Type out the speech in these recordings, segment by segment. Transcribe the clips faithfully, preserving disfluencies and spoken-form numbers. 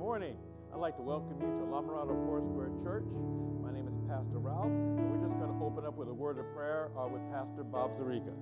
morning. I'd like to welcome you to La Mirada Foursquare Church. My name is Pastor Ralph, and we're just going to open up with a word of prayer uh, with Pastor Bob Zariga.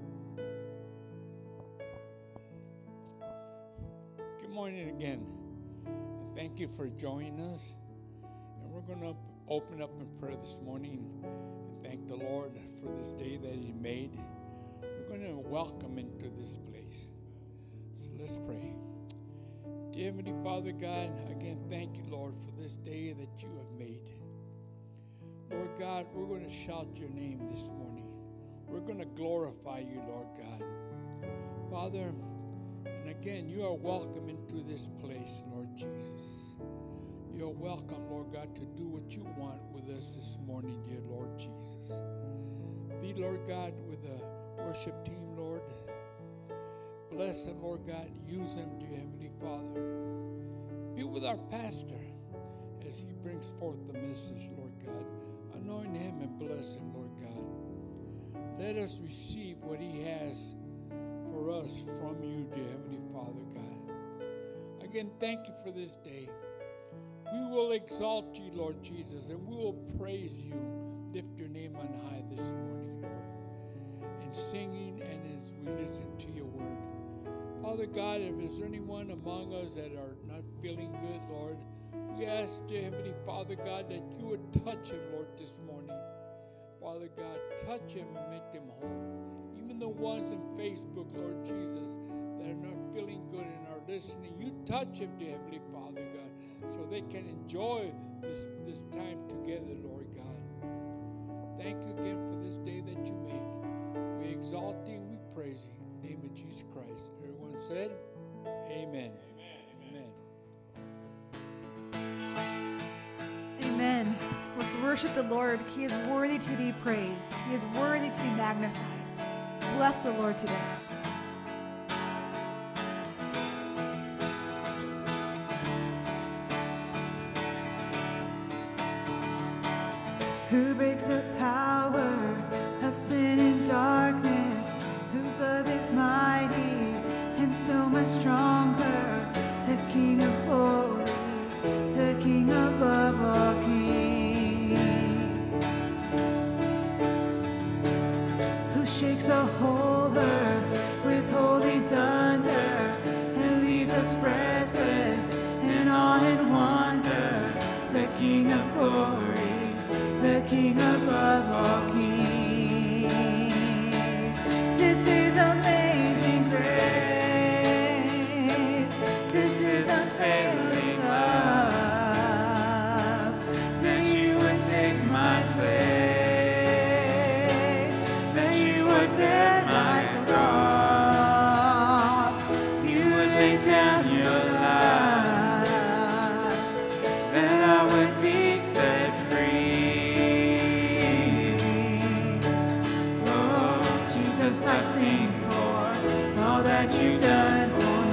Good morning again, and thank you for joining us. And we're going to open up in prayer this morning and thank the Lord for this day that He made. We're going to welcome into this place. So let's pray. Dear Heavenly Father God, again, thank you, Lord, for this day that you have made. Lord God, we're going to shout your name this morning. We're going to glorify you, Lord God. Father, and again, you are welcome into this place, Lord Jesus. You are welcome, Lord God, to do what you want with us this morning, dear Lord Jesus. Be, Lord God, with the worship team, Lord. Bless them, Lord God. Use them, dear Heavenly Father. Be with our pastor as he brings forth the message, Lord God. Anoint him and bless him, Lord God. Let us receive what he has for us from you, dear Heavenly Father God. Again, thank you for this day. We will exalt you, Lord Jesus, and we will praise you, lift your name on high this morning, Lord, in singing and as we listen to your word. Father God, if there's anyone among us that are not feeling good, Lord, we ask, dear Heavenly Father God, that you would touch him, Lord, this morning. Father God, touch him and make them whole. Even the ones in Facebook, Lord Jesus, that are not feeling good and are listening, you touch them, dear Heavenly Father God, so they can enjoy this, this time together, Lord God. Thank you again for this day that you made. We exalt you and we praise you. In the name of Jesus Christ. Everyone said, amen. Amen. Amen. Let's worship the Lord. He is worthy to be praised. He is worthy to be magnified. Let's bless the Lord today. Who breaks the power of sin and darkness? Whose love is mighty and so much stronger? The King of glory, the King above all kings, who shakes the whole earth with holy thunder and leaves us breathless in awe and wonder. The King of glory, the King above all kings. This is amazing grace. This is unfailing love, that you would take my place, that you would bear my cross, you would lay down your life, that I would be set free. Oh, Jesus, I sing for all that you've done for me.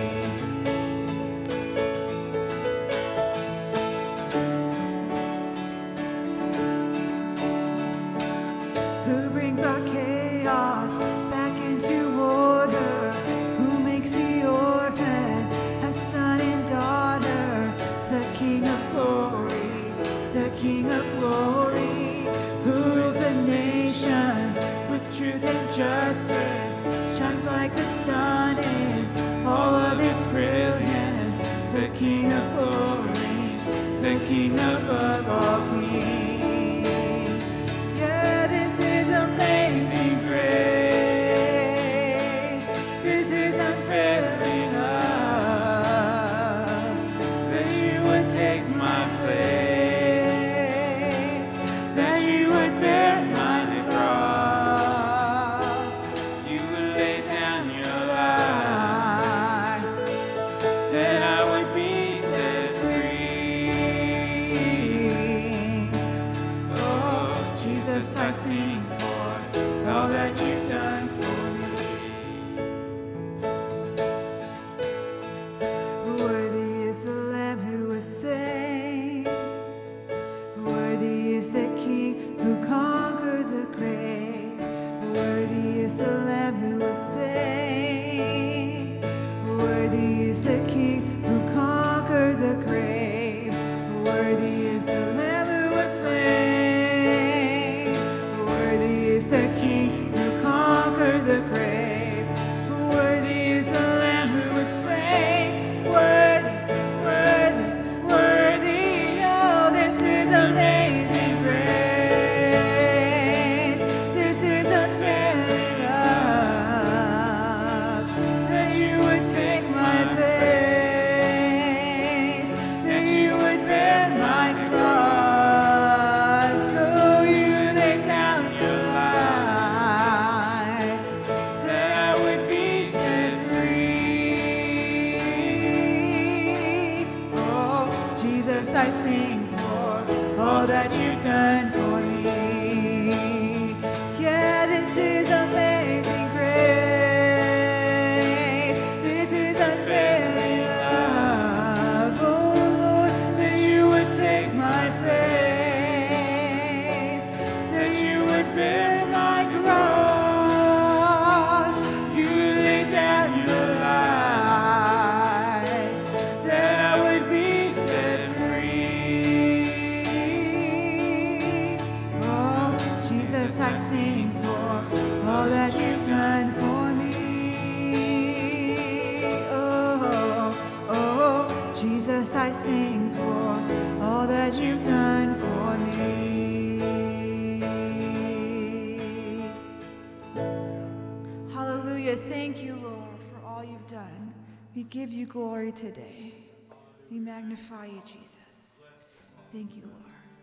Who brings our chaos back into order? Who makes the orphan a son and daughter? The King of glory, the King of glory, who rules the nations with truth and justice, shines like the sun in all of its brilliance. The King of glory, the King above all kings. Yeah, this is amazing grace. This is unfailing love, that you would take my place, that you would bear my cross, you would lay down your life, that I would be set free. Oh, Jesus, I sing for all that you've done for me. Worthy is the Lamb who was slain. Worthy is the King who conquered the grave. Worthy is the Lamb who was slain. Worthy is the King who conquered the grave. you've done for me. Yeah, this is amazing grace. This is unfailing love. Oh Lord, that you would take my place, that you would bear my cross. You laid down your life, that I would be set free. Oh, Jesus, I sing for all that you've done for me. Oh, oh, Jesus, I sing for all that you've done for me. Hallelujah. Thank you, Lord, for all you've done. We give you glory today. We magnify you, Jesus. Thank you, Lord.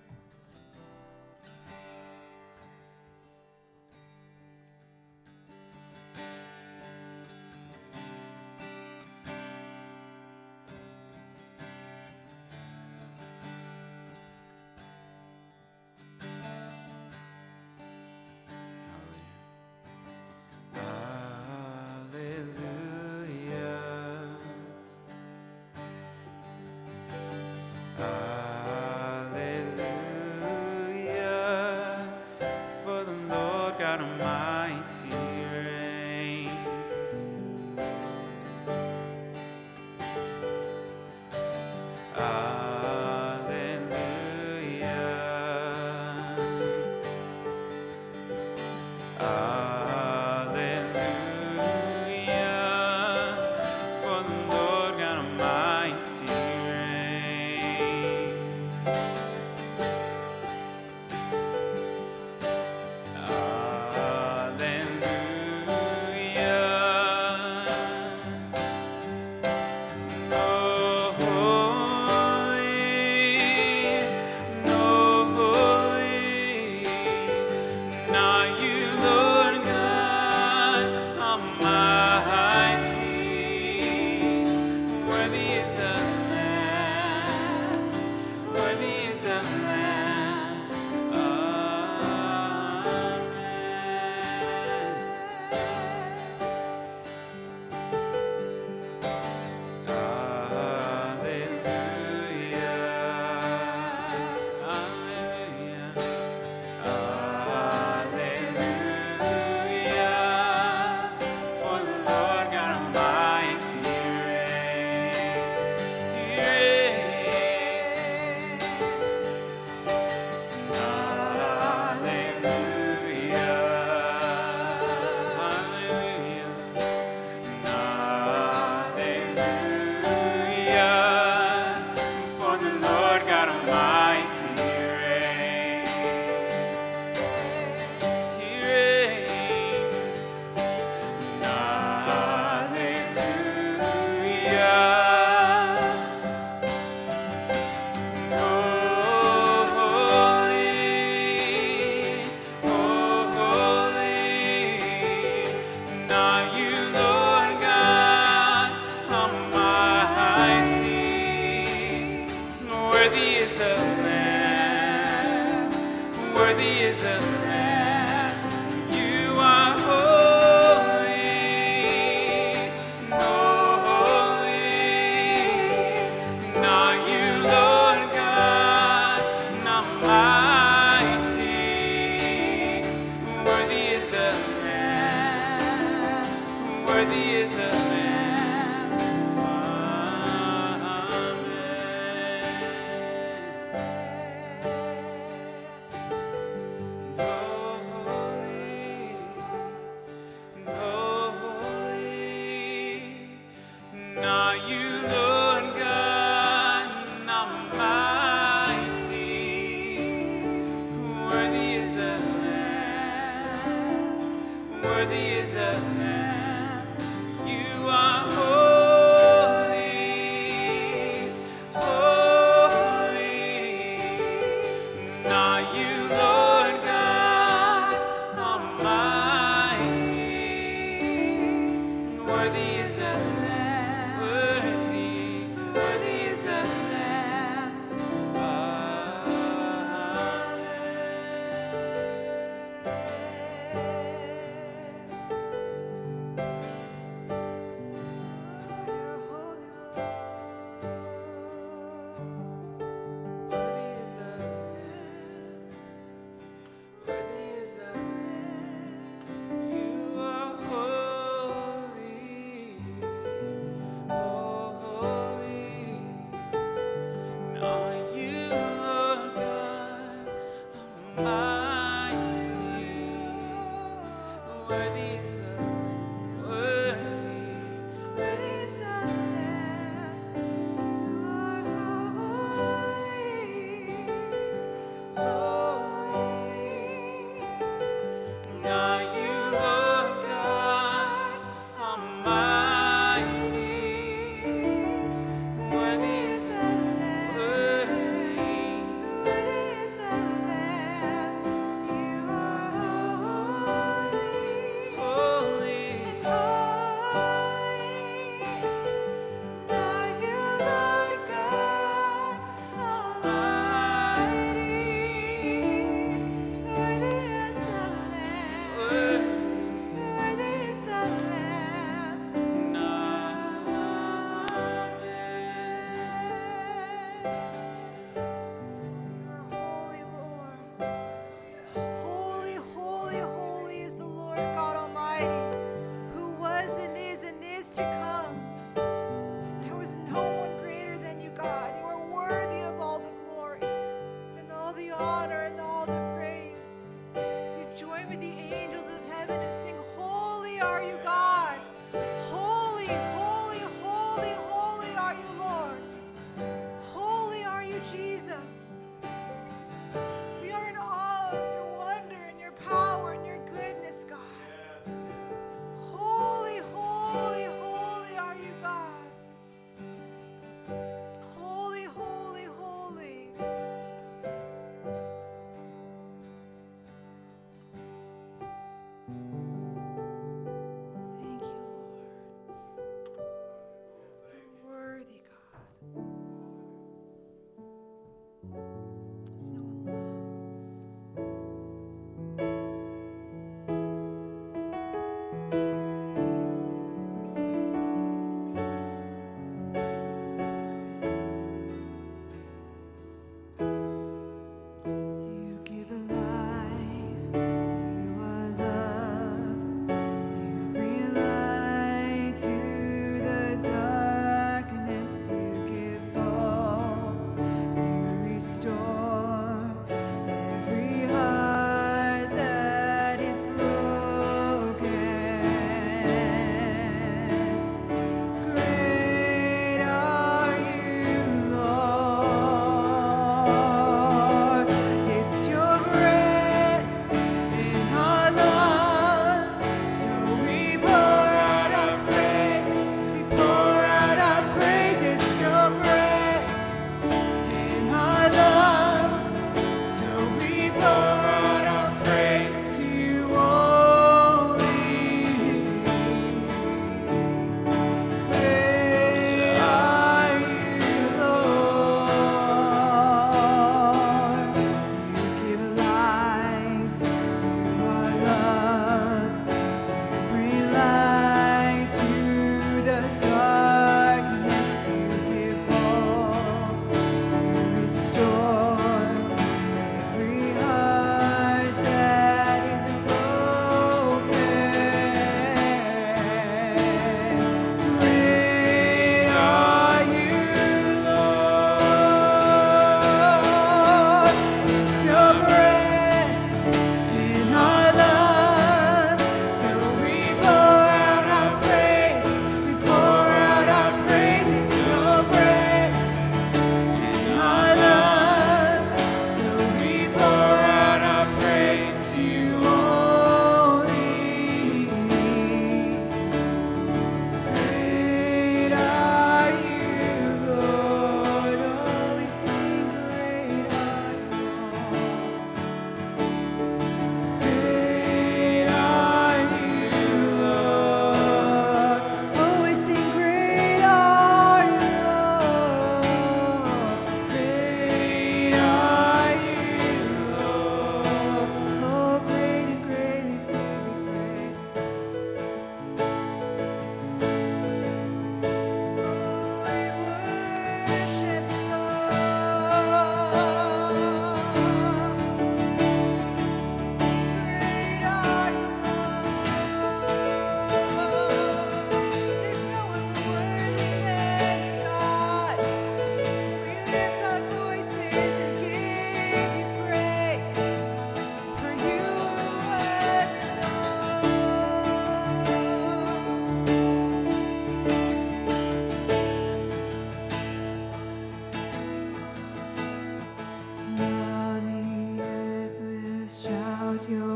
Hallelujah, for the Lord God Almighty reigns. Hallelujah. Hallelujah, for the Lord God Almighty reigns. Worthy is the worthy. Worthy is the Lamb. You are holy, holy. Are you Lord God Almighty? Worthy is the worthy. Worthy is the Lamb.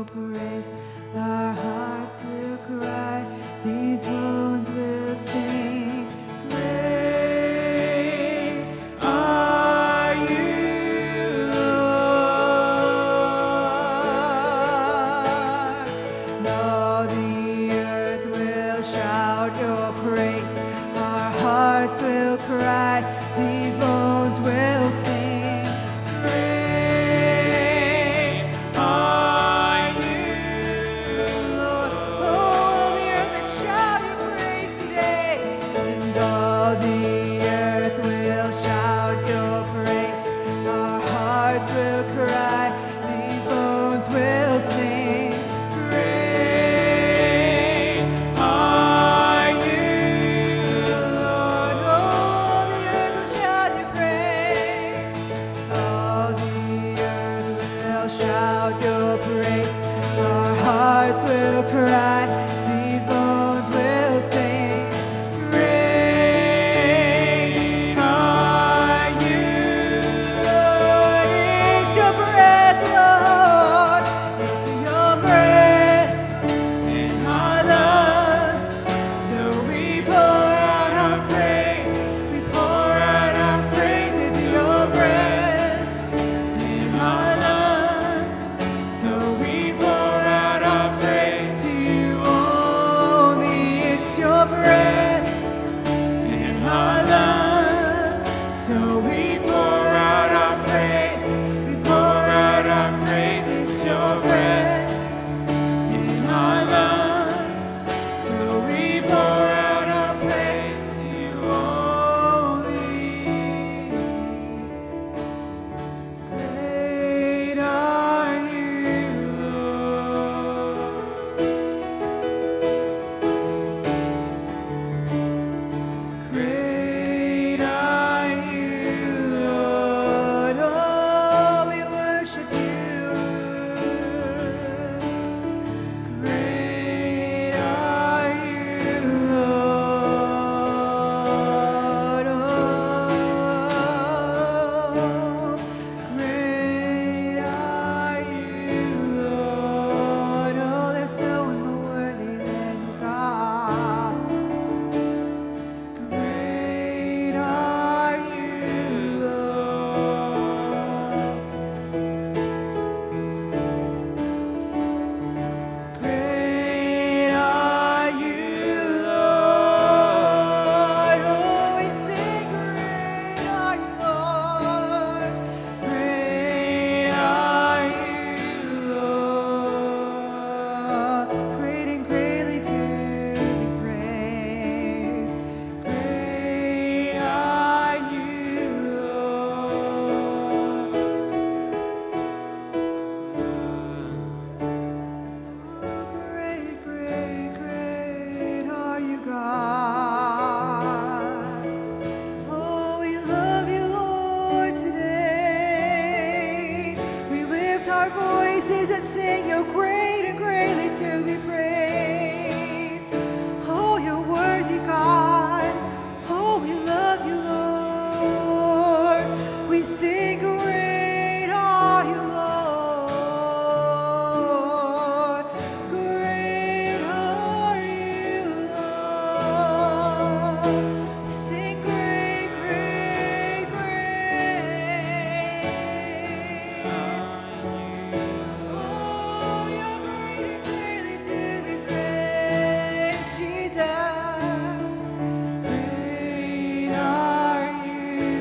your praise. Our hearts will cry, these bones will sing. Great are you, Lord. And all the earth will shout your praise. Our hearts will cry, these bones will sing. Great are you, Lord. Oh, the earth will shout your praise today. And all the earth will shout your praise. Our hearts will cry, these bones will sing. Great are you, Lord. Oh, the earth will shout your praise. All the earth will shout your praise. Our hearts will cry, these bones will sing. Great are you, Lord. It's your breath, Lord. It's your breath in our lungs. So we pour out our praise. We pour out our praise. It's your breath in our lungs. So we pour out our praise to you only. It's your breath in our lungs. So we pour out our praise. We pour out our praise. It's your breath in our lungs. So we pour out our praise to you only. Great are you, Lord. Great are you, Lord. Oh, we worship you. Great are you, Lord. Oh, great are you, Lord. Oh, there's no one more worthy than you, God. Great are you, Lord. Great are you, Lord. Oh, we sing, great are you, Lord. Great are you, Lord. Great and greatly to be praised. Great are you, Lord. Great, great, great are you, God. Oh, we love you, Lord, today. We lift our voices and sing, you're great and greatly to be praised. Oh, you're worthy, God. Oh, we love you, Lord. We sing, great are you, Lord. Great are you, Lord. We sing, great, great, great. Oh, you're great and greatly to be praised, Jesus. Great are you,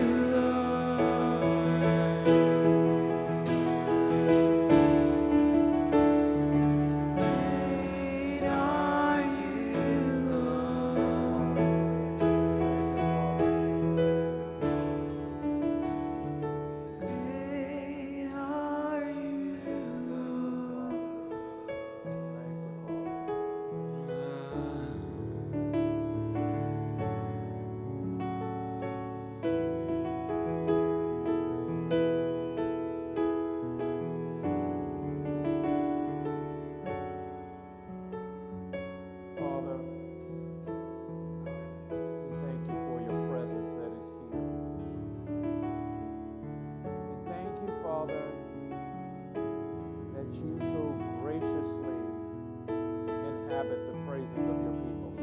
you so graciously inhabit the praises of your people.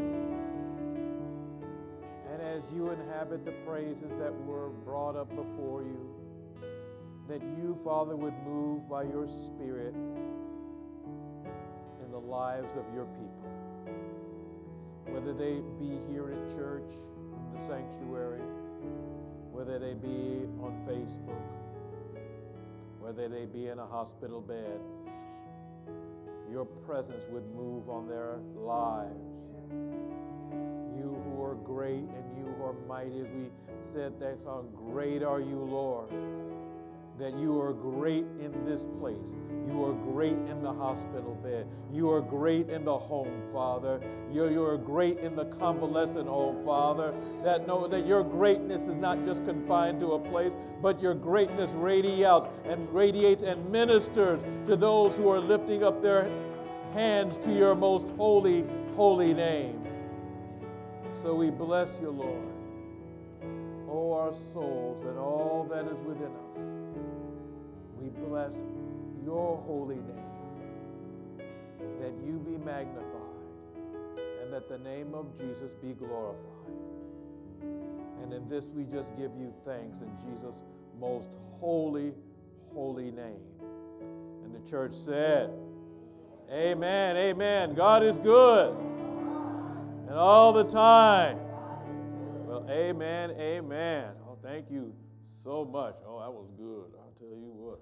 And as you inhabit the praises that were brought up before you, that you, Father, would move by your Spirit in the lives of your people. Whether they be here at church, in the sanctuary, whether they be on Facebook, whether they be in a hospital bed, your presence would move on their lives. You who are great and you who are mighty, as we said that song, great are you, Lord. That you are great in this place. You are great in the hospital bed. You are great in the home, Father. You, you are great in the convalescent home, Father. That know that your greatness is not just confined to a place, but your greatness radiates and radiates and ministers to those who are lifting up their hands to your most holy, holy name. So we bless you, Lord. Oh, our souls and all that is within us. We bless your holy name, that you be magnified, and that the name of Jesus be glorified. And in this we just give you thanks in Jesus' most holy, holy name. And the church said, amen, amen. God is good. And all the time. Well, amen, amen. Oh, thank you so much. Oh, that was good. I'll tell you what.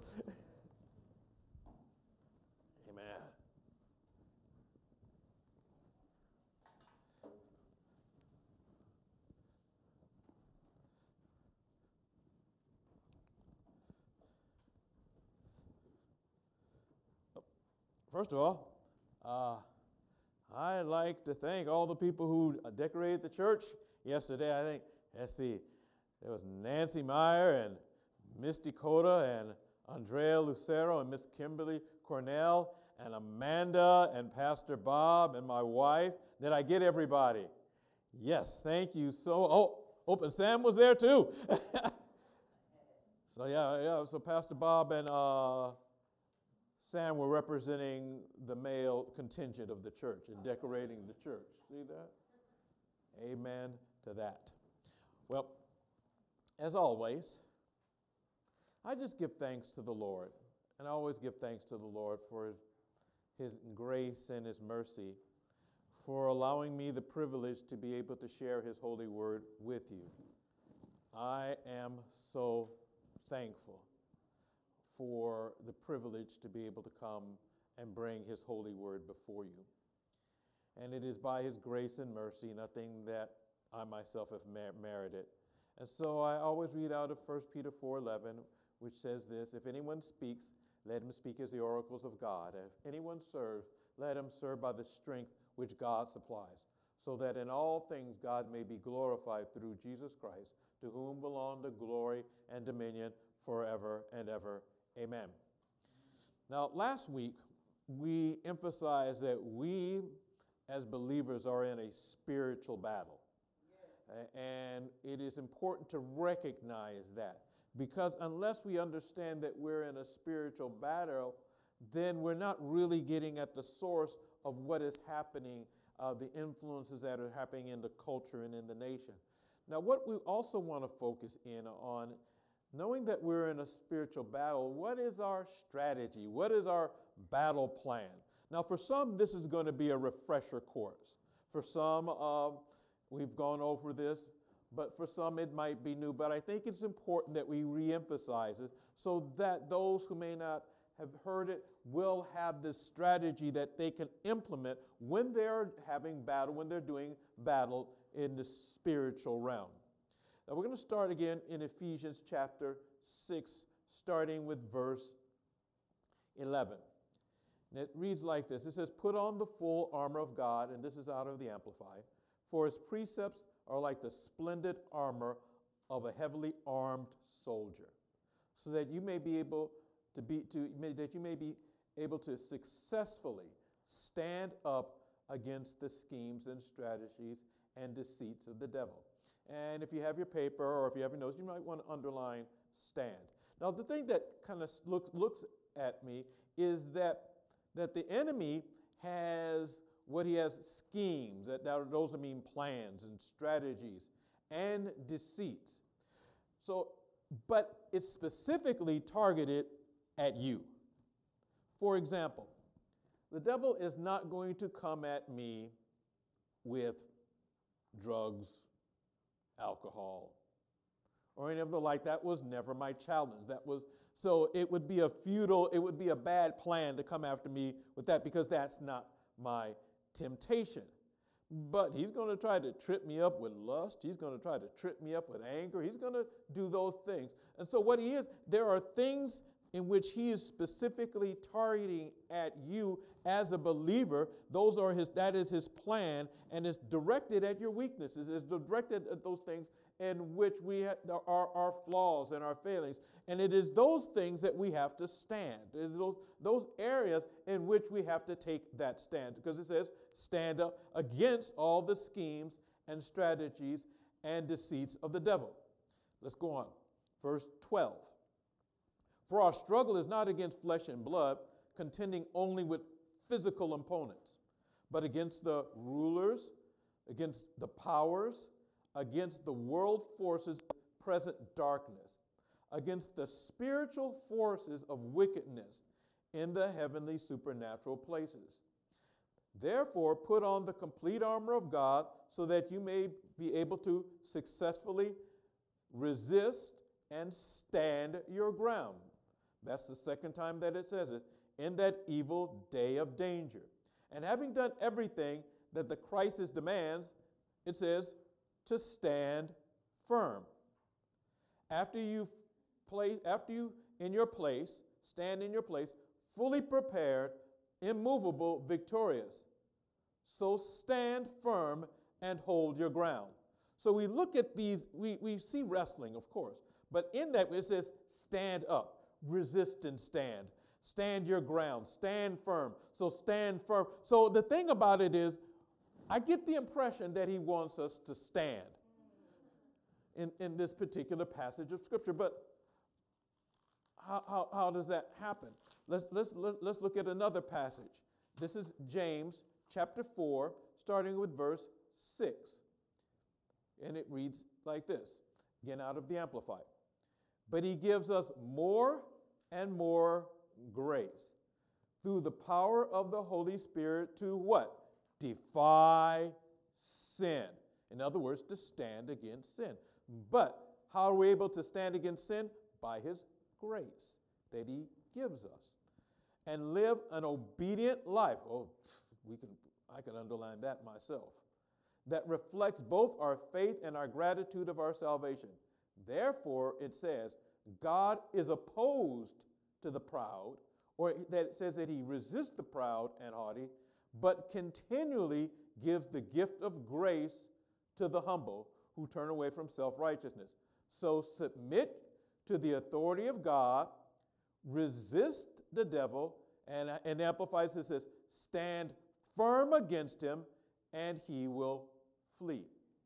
Amen. First of all, uh, I'd like to thank all the people who decorated the church yesterday. I think, let's see, there was Nancy Meyer and Misty Cota and Andrea Lucero and Miss Kimberly Cornell and Amanda and Pastor Bob and my wife. Did I get everybody? Yes, thank you so. Oh, oh, and Sam was there too. So yeah, yeah. So Pastor Bob and uh, Sam were representing the male contingent of the church and decorating the church. See that? Amen to that. Well, as always, I just give thanks to the Lord. And I always give thanks to the Lord for his grace and his mercy, for allowing me the privilege to be able to share his holy word with you. I am so thankful for the privilege to be able to come and bring his holy word before you. And it is by his grace and mercy, nothing that I myself have mer- merited. And so I always read out of First Peter four eleven, which says this, if anyone speaks, let him speak as the oracles of God. If anyone serves, let him serve by the strength which God supplies, so that in all things God may be glorified through Jesus Christ, to whom belong the glory and dominion forever and ever. Amen. Now, last week, we emphasized that we as believers are in a spiritual battle. Yes. And it is important to recognize that, because unless we understand that we're in a spiritual battle, then we're not really getting at the source of what is happening, uh, the influences that are happening in the culture and in the nation. Now, what we also want to focus in on, knowing that we're in a spiritual battle, what is our strategy? What is our battle plan? Now, for some, this is going to be a refresher course. For some, uh, we've gone over this, but for some, it might be new. But I think it's important that we reemphasize it so that those who may not have heard it will have this strategy that they can implement when they're having battle, when they're doing battle in the spiritual realm. Now we're going to start again in Ephesians chapter six, starting with verse eleven. And it reads like this. It says, put on the full armor of God, and this is out of the Amplified, for his precepts are like the splendid armor of a heavily armed soldier, so that you may be able to be to that you may be able to successfully stand up against the schemes and strategies and deceits of the devil. And if you have your paper or if you have your notes, you might want to underline stand. Now, the thing that kind of looks looks at me is that that the enemy has what he has schemes, that, that those mean plans and strategies and deceits. So, but it's specifically targeted at you. For example, the devil is not going to come at me with drugs, alcohol, or any of the like. That was never my challenge. That was so it would be a futile, it would be a bad plan to come after me with that, because that's not my temptation. But he's going to try to trip me up with lust. He's going to try to trip me up with anger. He's going to do those things. And so what he is, there are things in which he is specifically targeting at you as a believer. Those are his, that is his plan, and it's directed at your weaknesses. It's directed at those things in which we ha- are our flaws and our failings. And it is those things that we have to stand. It is those, those areas in which we have to take that stand. Because it says, stand up against all the schemes and strategies and deceits of the devil. Let's go on. Verse twelve. For our struggle is not against flesh and blood, contending only with physical opponents, but against the rulers, against the powers, against the world forces of present darkness, against the spiritual forces of wickedness in the heavenly supernatural places. Therefore, put on the complete armor of God so that you may be able to successfully resist and stand your ground. That's the second time that it says it, in that evil day of danger. And having done everything that the crisis demands, it says, to stand firm. After you've placed, after you in your place, stand in your place, fully prepared, immovable, victorious. So stand firm and hold your ground. So we look at these, we, we see wrestling, of course, but in that it says stand up. Resist and stand. Stand your ground. Stand firm. So stand firm. So the thing about it is, I get the impression that he wants us to stand in, in this particular passage of Scripture. But how, how, how does that happen? Let's, let's, let's look at another passage. This is James chapter four, starting with verse six. And it reads like this, again out of the Amplified. But he gives us more and more grace through the power of the Holy Spirit to what? Defy sin. In other words, to stand against sin. But how are we able to stand against sin? By his grace that he gives us. And live an obedient life. Oh, we can, I can underline that myself. That reflects both our faith and our gratitude of our salvation. Therefore, it says, God is opposed to the proud, or that it says that he resists the proud and haughty, but continually gives the gift of grace to the humble who turn away from self-righteousness. So submit to the authority of God, resist the devil, and, and amplifies this as stand firm against him, and he will flee.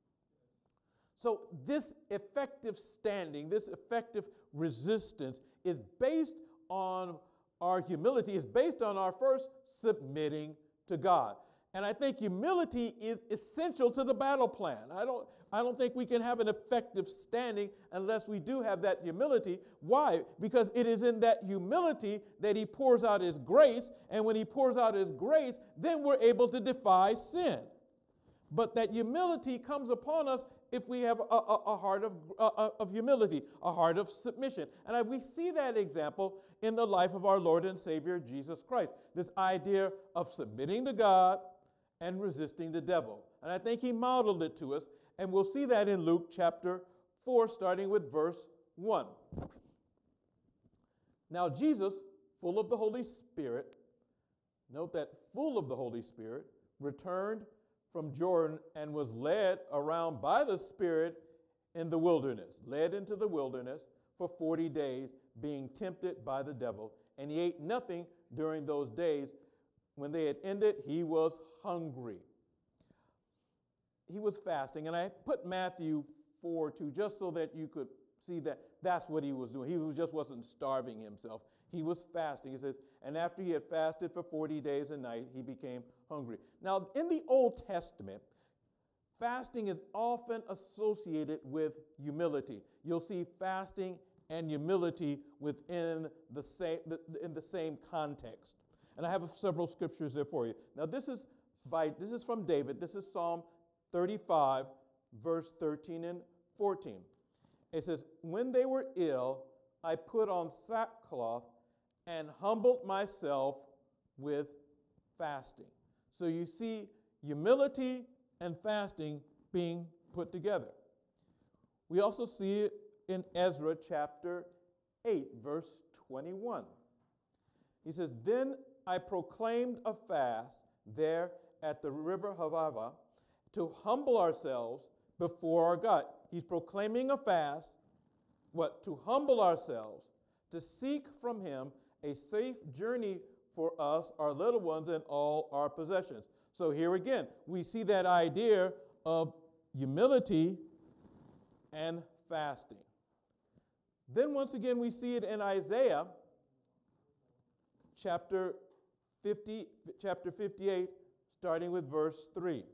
So this effective standing, this effective resistance is based on our humility, is based on our first submitting to God. And I think humility is essential to the battle plan. I don't, I don't think we can have an effective standing unless we do have that humility. Why? Because it is in that humility that he pours out his grace, and when he pours out his grace, then we're able to defy sin. But that humility comes upon us if we have a, a, a heart of, uh, of humility, a heart of submission. And I, we see that example in the life of our Lord and Savior, Jesus Christ. This idea of submitting to God and resisting the devil. And I think he modeled it to us. And we'll see that in Luke chapter four, starting with verse one. Now Jesus, full of the Holy Spirit, note that full of the Holy Spirit, returned from Jordan and was led around by the Spirit in the wilderness, led into the wilderness for forty days, being tempted by the devil. And he ate nothing during those days. When they had ended, he was hungry. He was fasting. And I put Matthew four two just so that you could see that that's what he was doing. He was, just wasn't starving himself. He was fasting. It says, And after he had fasted for forty days and night, he became hungry. Now, in the Old Testament, fasting is often associated with humility. You'll see fasting and humility within the same, in the same context. And I have several scriptures there for you. Now, this is by this is from David. This is Psalm thirty-five, verse thirteen and fourteen. It says, "When they were ill, I put on sackcloth and humbled myself with fasting." So you see humility and fasting being put together. We also see it in Ezra chapter eight, verse twenty-one. He says, "Then I proclaimed a fast there at the river Havava to humble ourselves before our God." He's proclaiming a fast, what? To humble ourselves, to seek from him a safe journey for us, our little ones, and all our possessions. So here again, we see that idea of humility and fasting. Then once again, we see it in Isaiah chapter fifty, chapter fifty-eight, starting with verse three.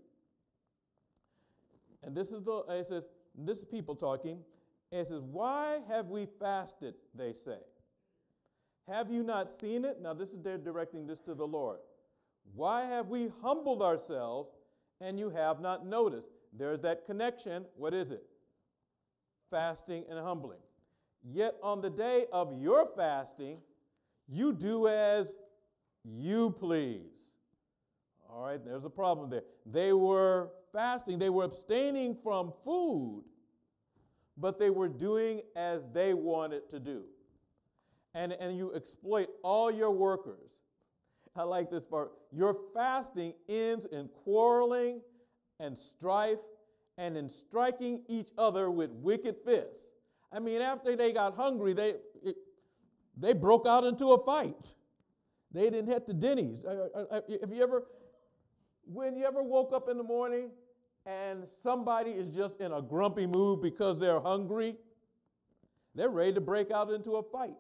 And this is the, it says, this is people talking. And it says, "Why have we fasted?" they say. "Have you not seen it?" Now this is, they're directing this to the Lord. "Why have we humbled ourselves and you have not noticed?" There's that connection. What is it? Fasting and humbling. "Yet on the day of your fasting, you do as you please." All right, there's a problem there. They were fasting, they were abstaining from food, but they were doing as they wanted to do. And, and you exploit all your workers. I like this part. Your fasting ends in quarreling and strife and in striking each other with wicked fists. I mean, after they got hungry, they, it, they broke out into a fight. They didn't hit the Denny's. If you ever, when you ever woke up in the morning and somebody is just in a grumpy mood because they're hungry, they're ready to break out into a fight.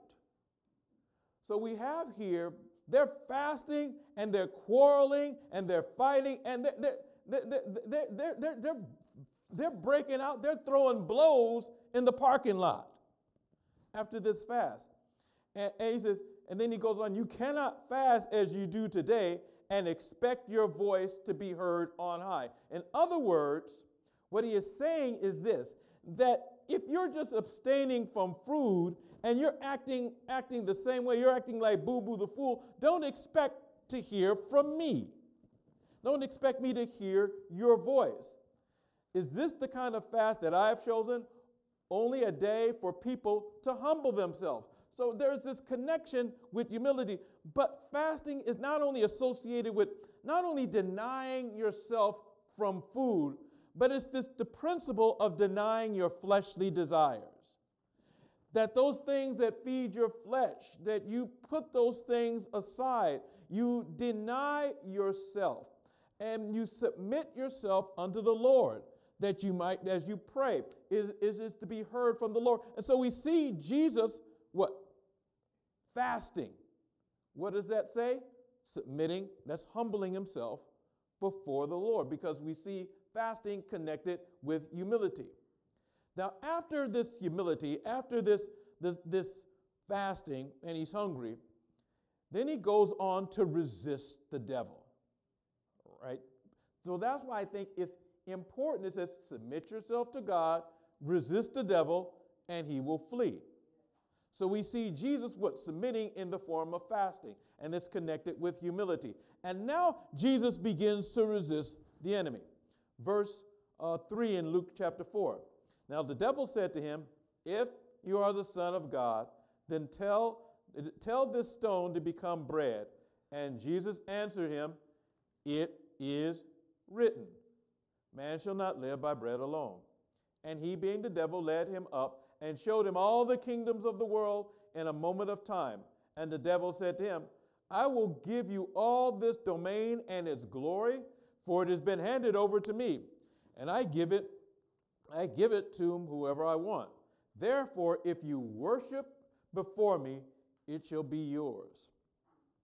So we have here, they're fasting and they're quarreling and they're fighting and they're, they're, they're, they're, they're, they're, they're, they're breaking out, they're throwing blows in the parking lot after this fast. And, and he says, and then he goes on, "You cannot fast as you do today and expect your voice to be heard on high." In other words, what he is saying is this, that if you're just abstaining from food and you're acting, acting the same way, you're acting like Boo Boo the Fool, don't expect to hear from me. Don't expect me to hear your voice. Is this the kind of fast that I've chosen? Only a day for people to humble themselves. So there's this connection with humility, but fasting is not only associated with not only denying yourself from food, but it's this the principle of denying your fleshly desires. That those things that feed your flesh, that you put those things aside. You deny yourself and you submit yourself unto the Lord, that you might, as you pray, is, is, is to be heard from the Lord. And so we see Jesus, what? Fasting. What does that say? Submitting, that's humbling himself before the Lord, because we see fasting connected with humility. Now, after this humility, after this, this, this fasting, and he's hungry, then he goes on to resist the devil, right? So that's why I think it's important. It says, submit yourself to God, resist the devil, and he will flee. So we see Jesus, what, submitting in the form of fasting, and it's connected with humility. And now Jesus begins to resist the enemy. Verse uh, three in Luke chapter four. "Now the devil said to him, 'If you are the Son of God, then tell, tell this stone to become bread.' And Jesus answered him, 'It is written, man shall not live by bread alone.' And he, being the devil, led him up and showed him all the kingdoms of the world in a moment of time. And the devil said to him, 'I will give you all this domain and its glory, for it has been handed over to me, and I give it, I give it to whoever I want. Therefore, if you worship before me, it shall be yours.'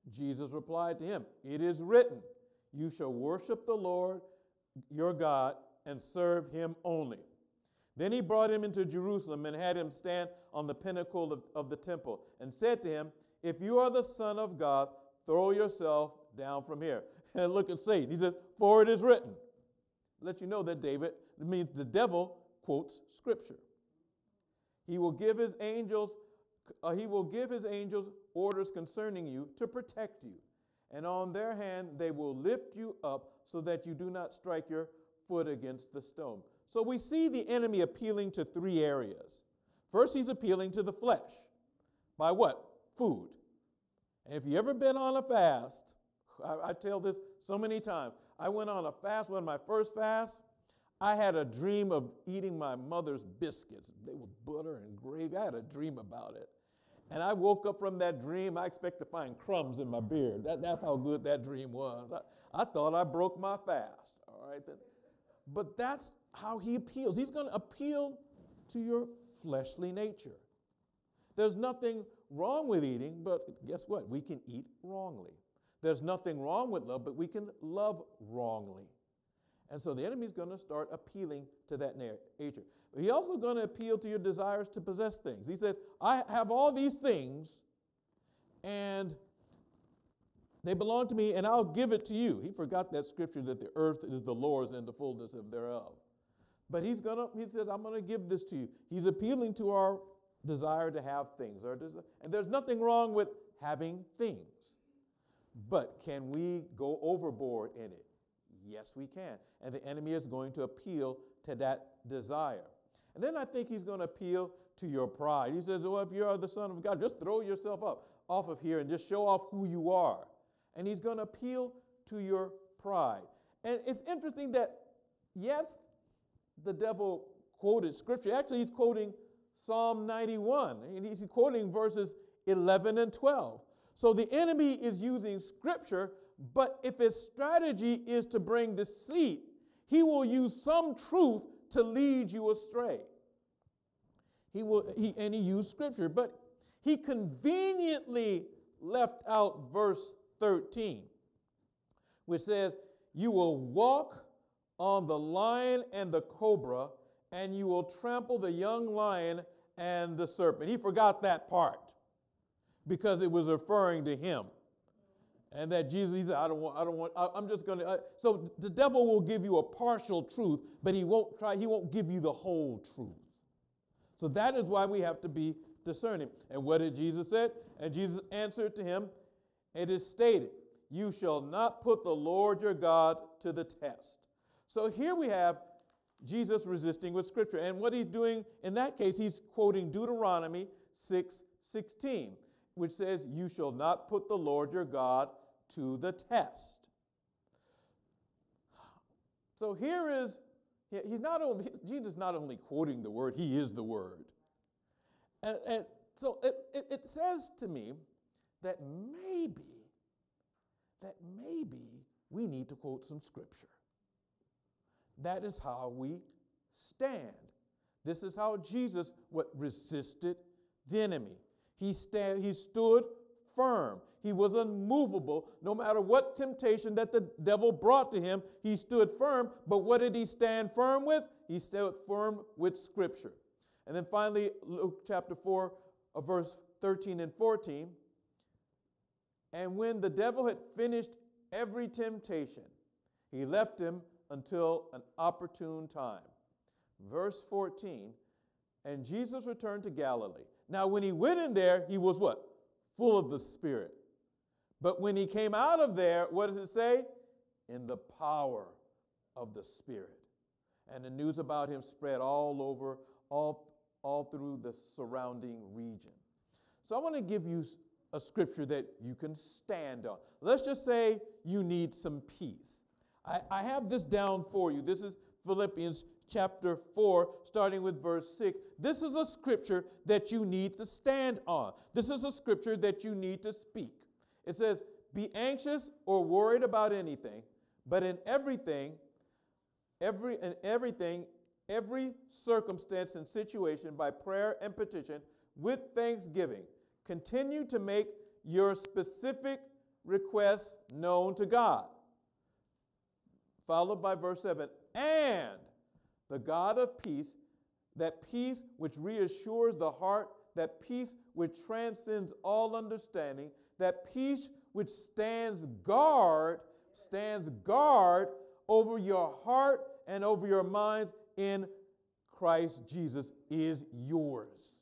Jesus replied to him, "It is written, you shall worship the Lord your God and serve him only." Then he brought him into Jerusalem and had him stand on the pinnacle of, of the temple and said to him, "If you are the Son of God, throw yourself down from here." And look at Satan. He says, "For it is written." Let you know that David, it means the devil quotes scripture. He will give his angels, uh, he will give his angels orders concerning you to protect you. And on their hand they will lift you up so that you do not strike your foot against the stone. So we see the enemy appealing to three areas. First, he's appealing to the flesh. By what? Food. And if you've ever been on a fast, I, I tell this so many times. I went on a fast, one of my first fasts. I had a dream of eating my mother's biscuits. They were butter and gravy. I had a dream about it. And I woke up from that dream. I expect to find crumbs in my beard. That, that's how good that dream was. I, I thought I broke my fast. All right. But that's how he appeals. He's going to appeal to your fleshly nature. There's nothing wrong with eating, but guess what? We can eat wrongly. There's nothing wrong with love, but we can love wrongly. And so the enemy is going to start appealing to that nature. He's also going to appeal to your desires to possess things. He says, I have all these things, and they belong to me, and I'll give it to you. He forgot that scripture that the earth is the Lord's and the fullness of thereof. But he's going to, he says, I'm going to give this to you. He's appealing to our desire to have things. Our desi- and there's nothing wrong with having things. But can we go overboard in it? Yes, we can. And the enemy is going to appeal to that desire. And then I think he's going to appeal to your pride. He says, well, if you are the Son of God, just throw yourself up off of here and just show off who you are. And he's going to appeal to your pride. And it's interesting that, yes, the devil quoted scripture. Actually, he's quoting Psalm ninety-one. And he's quoting verses eleven and twelve. So the enemy is using scripture, but if his strategy is to bring deceit, he will use some truth to lead you astray. He will, he, and he used scripture, but he conveniently left out verse thirteen, which says, you will walk on the lion and the cobra, and you will trample the young lion and the serpent. He forgot that part because it was referring to him. And that Jesus, he said, I don't want, I don't want, I, I'm just going to. So the devil will give you a partial truth, but he won't try, he won't give you the whole truth. So that is why we have to be discerning. And what did Jesus say? And Jesus answered to him, it is stated, you shall not put the Lord your God to the test. So here we have Jesus resisting with scripture. And what he's doing in that case, he's quoting Deuteronomy six sixteen, which says, you shall not put the Lord your God to the test. So here is, he's not only, Jesus is not only quoting the word, he is the word. And, and so it, it, it says to me that maybe, that maybe we need to quote some scripture. That is how we stand. This is how Jesus what resisted the enemy. He, stand, he stood firm. He was unmovable. No matter what temptation that the devil brought to him, he stood firm. But what did he stand firm with? He stood firm with Scripture. And then finally, Luke chapter four, uh, verse thirteen and fourteen. And when the devil had finished every temptation, he left him until an opportune time. Verse fourteen, and Jesus returned to Galilee. Now, when he went in there, he was what? Full of the Spirit. But when he came out of there, what does it say? In the power of the Spirit. And the news about him spread all over, all, all through the surrounding region. So I want to give you a scripture that you can stand on. Let's just say you need some peace. I, I have this down for you. This is Philippians chapter four, starting with verse six. This is a scripture that you need to stand on. This is a scripture that you need to speak. It says, be anxious or worried about anything, but in everything, every in everything, every circumstance and situation by prayer and petition with thanksgiving, continue to make your specific requests known to God. Followed by verse seven, and the God of peace, that peace which reassures the heart, that peace which transcends all understanding, that peace which stands guard, stands guard over your heart and over your minds in Christ Jesus is yours.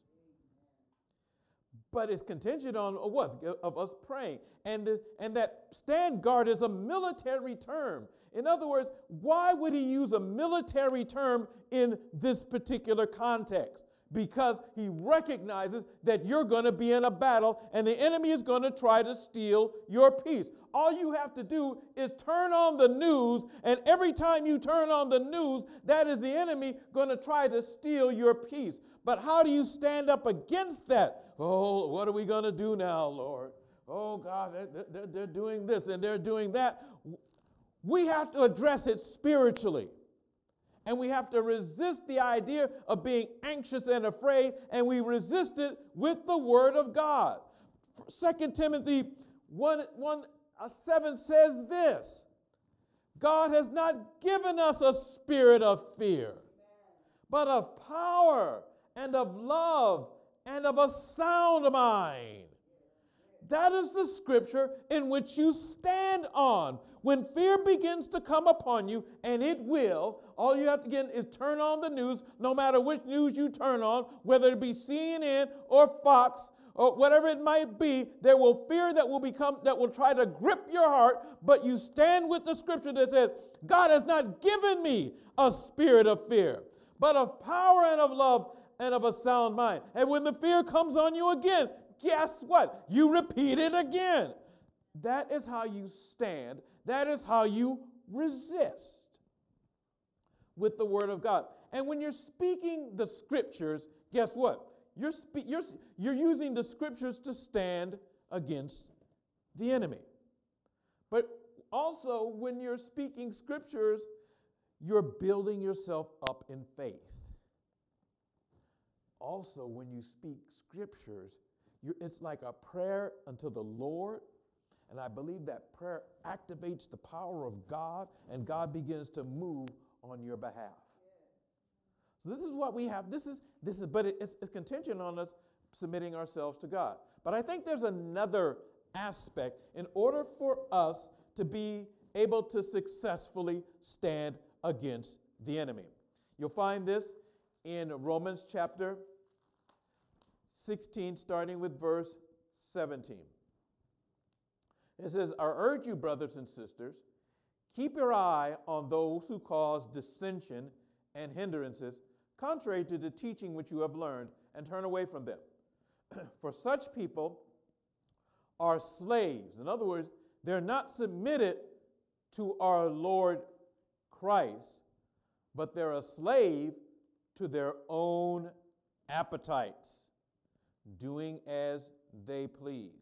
But it's contingent on what? Of us praying. And, the, and that stand guard is a military term. In other words, why would he use a military term in this particular context? Because he recognizes that you're going to be in a battle and the enemy is going to try to steal your peace. All you have to do is turn on the news, and every time you turn on the news, that is the enemy going to try to steal your peace. But how do you stand up against that? Oh, what are we going to do now, Lord? Oh, God, they're, they're, they're doing this and they're doing that. We have to address it spiritually. And we have to resist the idea of being anxious and afraid, and we resist it with the Word of God. Second Timothy one, one, seven says this, God has not given us a spirit of fear, but of power and of love and of a sound mind. That is the scripture in which you stand on. When fear begins to come upon you, and it will, all you have to get is turn on the news, no matter which news you turn on, whether it be C N N or Fox or whatever it might be, there will fear that will become, that will try to grip your heart, but you stand with the scripture that says, God has not given me a spirit of fear, but of power and of love and of a sound mind. And when the fear comes on you again, guess what? You repeat it again. That is how you stand. That is how you resist with the Word of God. And when you're speaking the scriptures, guess what? You're, spe- you're, you're using the scriptures to stand against the enemy. But also, when you're speaking scriptures, you're building yourself up in faith. Also, when you speak scriptures, you're, it's like a prayer unto the Lord. And I believe that prayer activates the power of God, and God begins to move on your behalf. So this is what we have. This is, this is, but it's, it's contingent on us submitting ourselves to God. But I think there's another aspect in order for us to be able to successfully stand against the enemy. You'll find this in Romans chapter sixteen, starting with verse seventeen. It says, I urge you, brothers and sisters, keep your eye on those who cause dissension and hindrances, contrary to the teaching which you have learned, and turn away from them. For such people are slaves. In other words, they're not submitted to our Lord Christ, but they're a slave to their own appetites, doing as they please.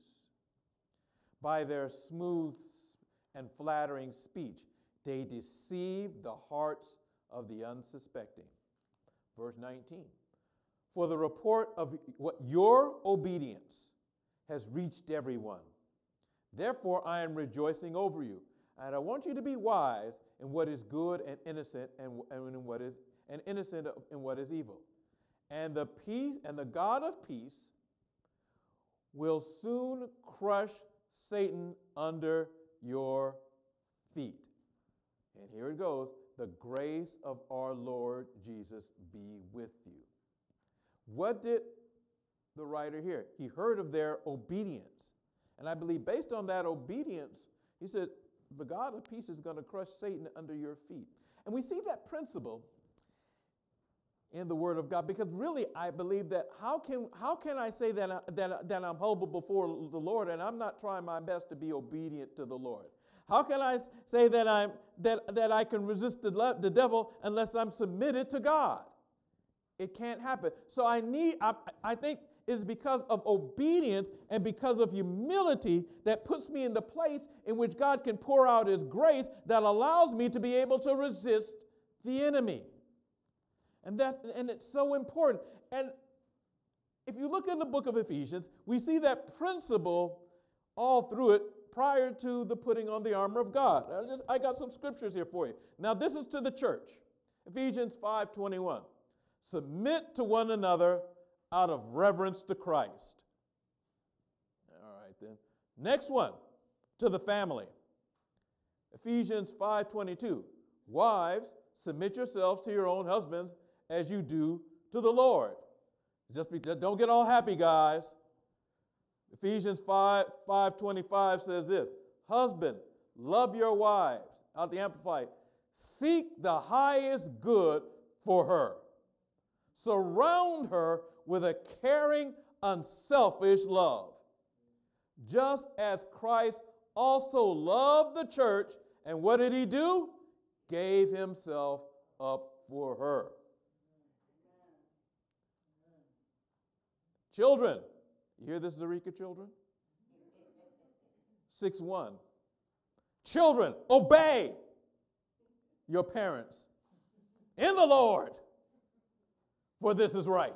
By their smooth and flattering speech, they deceive the hearts of the unsuspecting. Verse nineteen. For the report of what your obedience has reached everyone. Therefore, I am rejoicing over you. And I want you to be wise in what is good and innocent and, and in what is and innocent in what is evil. And the peace and the God of peace will soon crush Satan under your feet. And here it goes. The grace of our Lord Jesus be with you. What did the writer hear? He heard of their obedience. And I believe based on that obedience, he said, the God of peace is going to crush Satan under your feet. And we see that principle in the Word of God, because really I believe that how can how can I say that, I, that, that I'm humble before the Lord and I'm not trying my best to be obedient to the Lord? How can I say that I'm that, that I can resist the, the devil unless I'm submitted to God? It can't happen. So I need I, I think it's because of obedience and because of humility that puts me in the place in which God can pour out His grace that allows me to be able to resist the enemy. And that, and it's so important. And if you look in the book of Ephesians, we see that principle all through it prior to the putting on the armor of God. I, just, I got some scriptures here for you. Now, this is to the church. Ephesians five twenty-one. Submit to one another out of reverence to Christ. All right, then. Next one, to the family. Ephesians five twenty-two. Wives, submit yourselves to your own husbands as you do to the Lord. Just be, don't get all happy, guys. Ephesians five twenty-five says this. Husband, love your wives. Out the Amplified. Seek the highest good for her. Surround her with a caring, unselfish love. Just as Christ also loved the church, and what did he do? Gave himself up for her. Children, you hear this, Zareka children? six one. Children, obey your parents in the Lord, for this is right.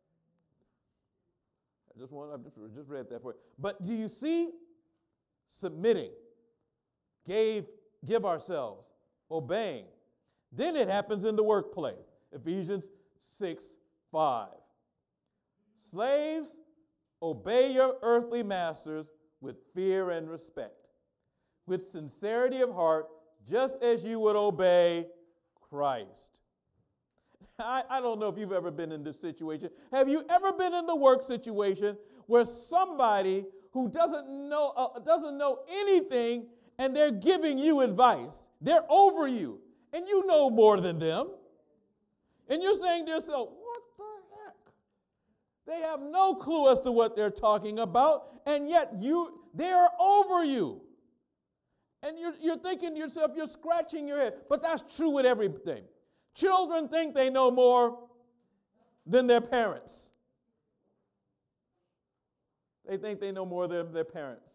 I just want I just, just read that for you. But do you see? Submitting, gave, give ourselves, obeying. Then it happens in the workplace. Ephesians six five. Slaves, obey your earthly masters with fear and respect, with sincerity of heart, just as you would obey Christ. I, I don't know if you've ever been in this situation. Have you ever been in the work situation where somebody who doesn't know, uh, doesn't know anything and they're giving you advice? They're over you, and you know more than them. And you're saying to yourself, what the heck? They have no clue as to what they're talking about, and yet you, they are over you. And you're, you're thinking to yourself, you're scratching your head. But that's true with everything. Children think they know more than their parents. They think they know more than their parents.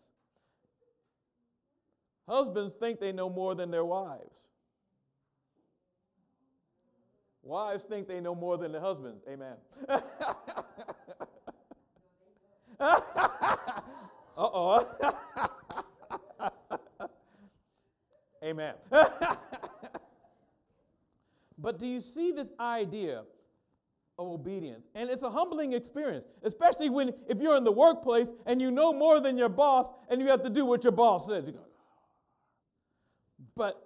Husbands think they know more than their wives. Wives think they know more than their husbands. Amen. Uh-oh. Amen. But do you see this idea of obedience? And it's a humbling experience, especially when if you're in the workplace and you know more than your boss and you have to do what your boss says. You go, but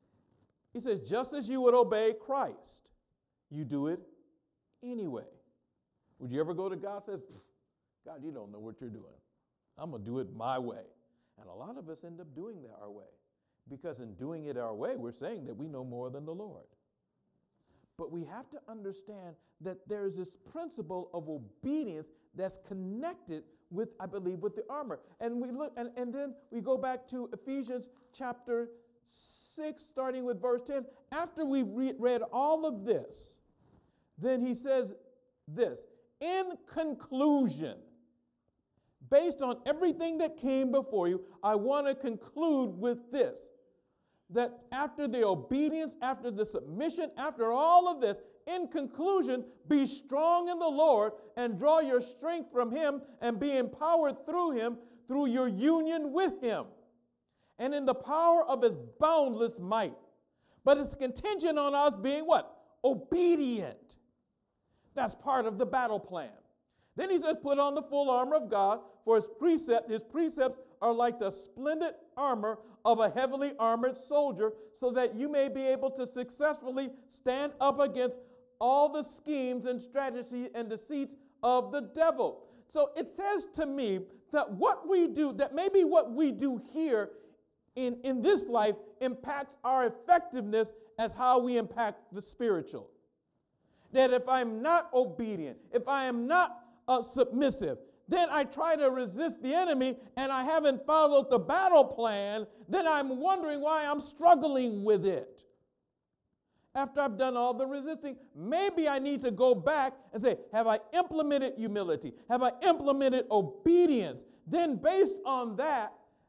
he says, just as you would obey Christ, you do it anyway. Would you ever go to God and say, God, you don't know what you're doing. I'm going to do it my way. And a lot of us end up doing that our way. Because in doing it our way, we're saying that we know more than the Lord. But we have to understand that there is this principle of obedience that's connected with, I believe, with the armor. And we look, and, and then we go back to Ephesians chapter six, starting with verse ten. After we've re- read all of this, then he says this, in conclusion, based on everything that came before you, I want to conclude with this, that after the obedience, after the submission, after all of this, in conclusion, be strong in the Lord and draw your strength from him and be empowered through him, through your union with him, and in the power of his boundless might. But it's contingent on us being what? Obedient. That's part of the battle plan. Then he says, put on the full armor of God, for his precept, his precepts are like the splendid armor of a heavily armored soldier, so that you may be able to successfully stand up against all the schemes and strategies and deceits of the devil. So it says to me that what we do, that maybe what we do here in, in this life impacts our effectiveness as how we impact the spiritual. That if I'm not obedient, if I am not uh, submissive, then I try to resist the enemy and I haven't followed the battle plan, then I'm wondering why I'm struggling with it. After I've done all the resisting, maybe I need to go back and say, have I implemented humility? Have I implemented obedience? Then based on that,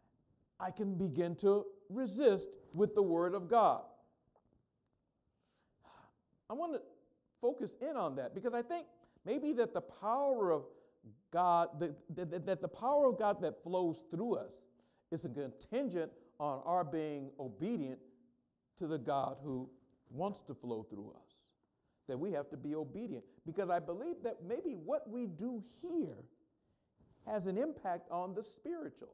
I can begin to resist with the word of God. I want to focus in on that because I think maybe that the power of God, that, that, that the power of God that flows through us It's a contingent on our being obedient to the God who wants to flow through us. That we have to be obedient. Because I believe that maybe what we do here has an impact on the spiritual.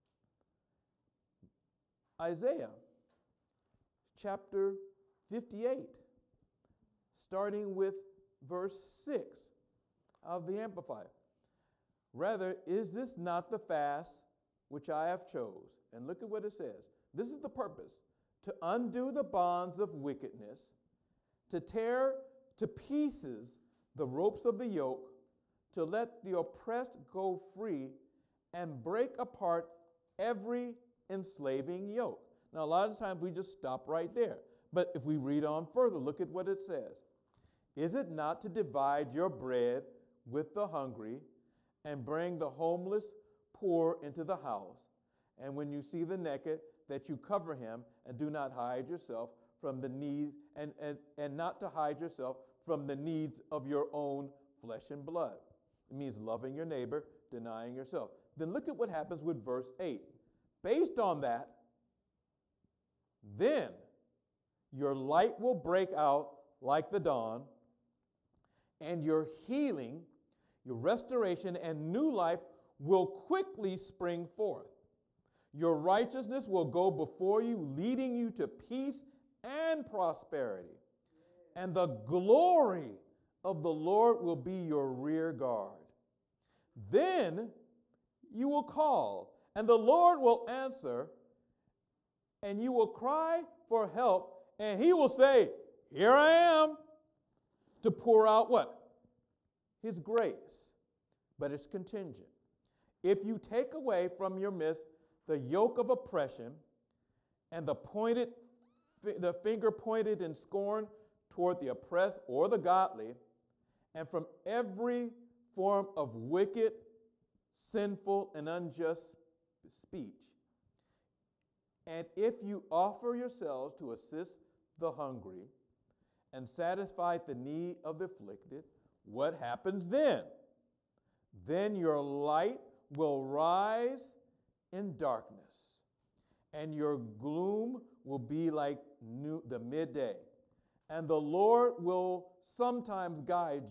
Isaiah chapter fifty-eight, starting with verse six of the Amplified. Rather, is this not the fast which I have chose? And look at what it says. This is the purpose: to undo the bonds of wickedness, to tear to pieces the ropes of the yoke, to let the oppressed go free, and break apart every enslaving yoke. Now, a lot of times we just stop right there. But if we read on further, look at what it says. Is it not to divide your bread with the hungry and bring the homeless poor into the house? And when you see the naked, that you cover him and do not hide yourself from the needs, and, and, and not to hide yourself from the needs of your own flesh and blood. It means loving your neighbor, denying yourself. Then look at what happens with verse eight. Based on that, then your light will break out like the dawn, and your healing, your restoration, and new life will quickly spring forth. Your righteousness will go before you, leading you to peace and prosperity. And the glory of the Lord will be your rear guard. Then you will call, and the Lord will answer, and you will cry for help, and he will say, here I am, to pour out what? His grace. But it's contingent. If you take away from your midst the yoke of oppression and the pointed, the finger pointed in scorn toward the oppressed or the godly, and from every form of wicked, sinful, and unjust speech, and if you offer yourselves to assist the hungry and satisfy the need of the afflicted, what happens then? Then your light will rise in darkness, and your gloom will be like new, the midday. And the Lord will sometimes guide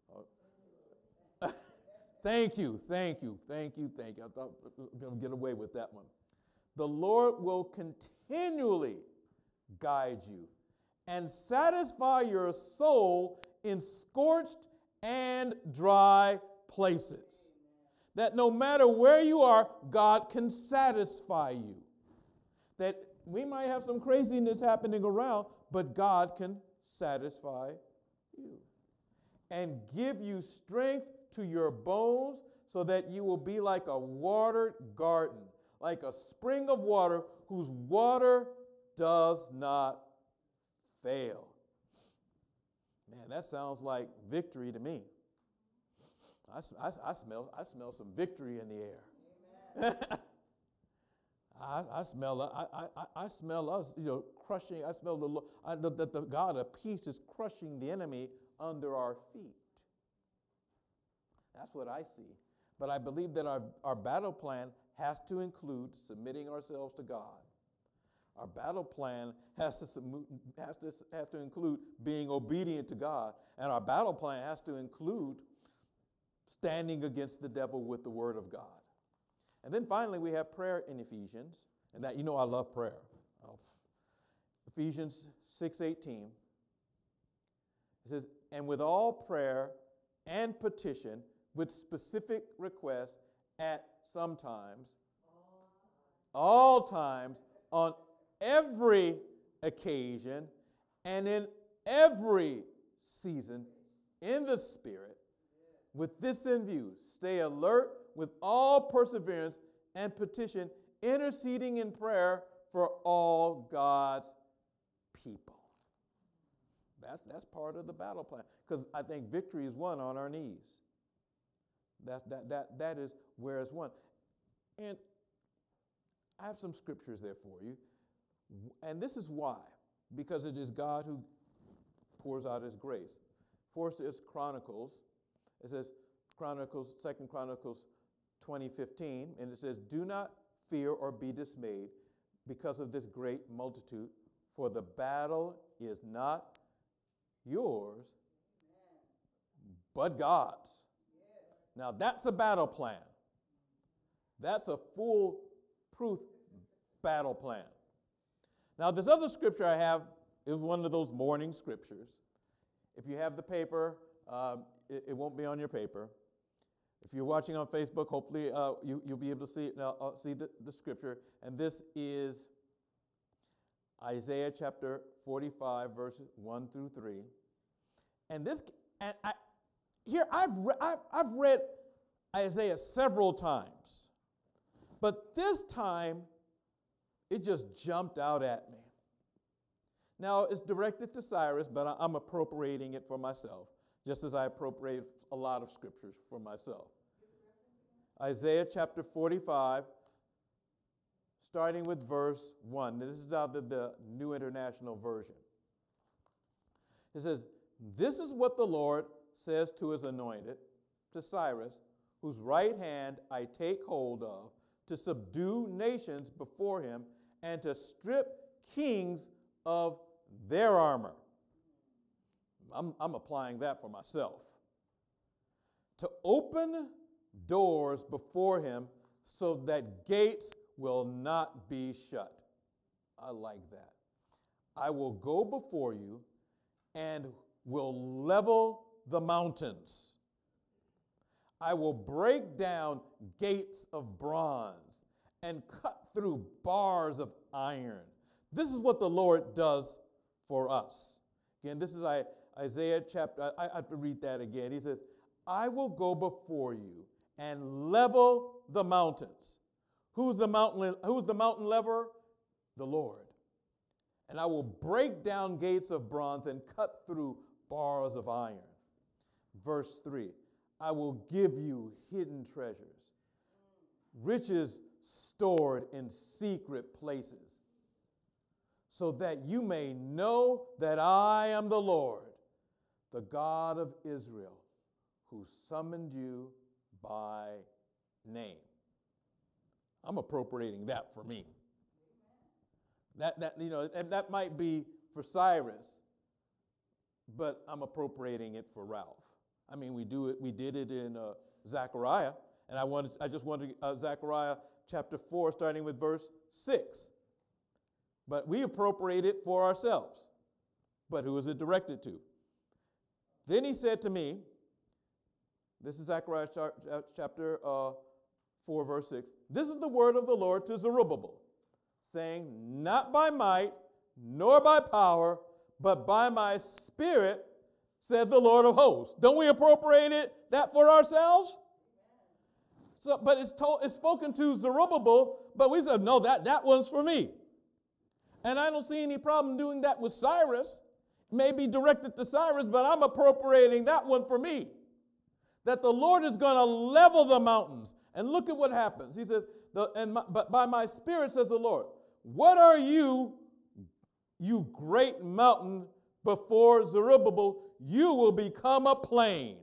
you. Thank you, thank you, thank you, thank you. I thought I was going to get away with that one. The Lord will continually guide you and satisfy your soul in scorched and dry places. That no matter where you are, God can satisfy you. That we might have some craziness happening around, but God can satisfy you and give you strength to your bones so that you will be like a watered garden, like a spring of water whose water does not fail. Man, that sounds like victory to me. I, I, I, smell, I smell some victory in the air. I, I smell I, I, I smell us, you know, crushing. I smell the, I, the, the, the God of peace is crushing the enemy under our feet. That's what I see. But I believe that our, our battle plan has to include submitting ourselves to God. Our battle plan has to, has to, has to include being obedient to God. And our battle plan has to include standing against the devil with the word of God. And then finally, we have prayer in Ephesians. And that, you know, I love prayer. Oh, Ephesians six eighteen. It says, and with all prayer and petition, with specific requests at some times, all times, on every occasion, and in every season, in the Spirit, with this in view, stay alert with all perseverance and petition, interceding in prayer for all God's people. That's, that's part of the battle plan, because I think victory is won on our knees. That, that, that, that is where it's won. And I have some scriptures there for you. And this is why. Because it is God who pours out his grace. First is Chronicles. It says, Chronicles, Second Chronicles twenty fifteen, and it says, do not fear or be dismayed because of this great multitude, for the battle is not yours, but God's. Now that's a battle plan. That's a foolproof battle plan. Now this other scripture I have is one of those morning scriptures. If you have the paper, uh, it, it won't be on your paper. If you're watching on Facebook, hopefully uh, you, you'll be able to see, uh, uh, see the, the scripture. And this is Isaiah chapter forty-five, verses one through three. And this, and I, here I've, re- I've, I've read Isaiah several times, but this time it just jumped out at me. Now it's directed to Cyrus, but I, I'm appropriating it for myself, just as I appropriate a lot of scriptures for myself. Isaiah chapter forty-five, starting with verse one. This is out of the New International Version. It says, "This is what the Lord says to his anointed, to Cyrus, whose right hand I take hold of, to subdue nations before him and to strip kings of their armor." I'm, I'm applying that for myself. "To open doors before him so that gates will not be shut." I like that. "I will go before you and will level the mountains. I will break down gates of bronze and cut through bars of iron." This is what the Lord does for us. Again, this is Isaiah chapter, I have to read that again. He says, "I will go before you and level the mountains." Who's the mountain, who's the mountain leveler? The Lord. "And I will break down gates of bronze and cut through bars of iron." Verse three, "I will give you hidden treasures, riches stored in secret places, so that you may know that I am the Lord, the God of Israel, who summoned you by name." I'm appropriating that for me. That, that, you know, and that might be for Cyrus, but I'm appropriating it for Ralph. I mean, we do it. We did it in uh, Zechariah, and I wanted. I just wanted uh, Zechariah chapter four, starting with verse six. But we appropriate it for ourselves. But who is it directed to? "Then he said to me," this is Zechariah chapter uh, four, verse six, "This is the word of the Lord to Zerubbabel, saying, not by might, nor by power, but by my spirit, said the Lord of hosts." Don't we appropriate it, that for ourselves? So, but it's told, it's spoken to Zerubbabel, but we said, no, that, that one's for me. And I don't see any problem doing that with Cyrus. It may be directed to Cyrus, but I'm appropriating that one for me. That the Lord is going to level the mountains. And look at what happens. He says, the, and my, "But by my spirit, says the Lord, what are you, you great mountain, before Zerubbabel? You will become a plain.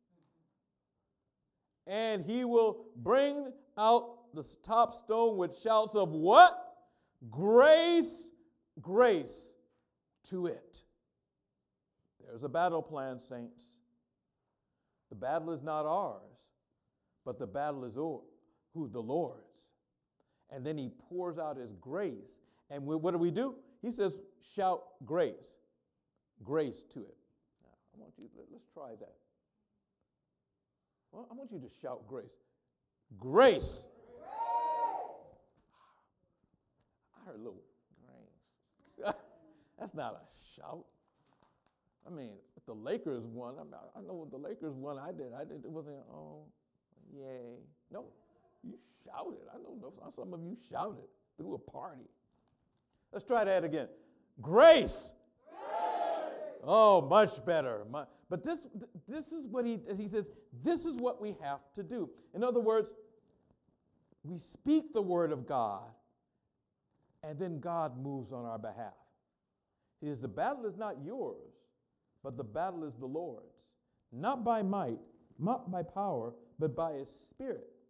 And he will bring out the top stone with shouts of" what? "Grace, grace to it." There's a battle plan, saints. The battle is not ours, but the battle is or, who? The Lord's. And then he pours out his grace. And we, what do we do? He says, shout grace. Grace to it. Now, I want you, let, let's try that. Well, I want you to shout grace. Grace. I heard a little grace. That's not a shout. I mean, if the Lakers won, I, mean, I know what the Lakers won. I did. I did. It wasn't, oh, yay. No, you shouted. I know some of you shouted through a party. Let's try that again. Grace. Grace. Oh, much better. But this, this is what he, he says, this is what we have to do. In other words, we speak the word of God, and then God moves on our behalf. He says, the battle is not yours, but the battle is the Lord's. Not by might, not by power, but by his spirit.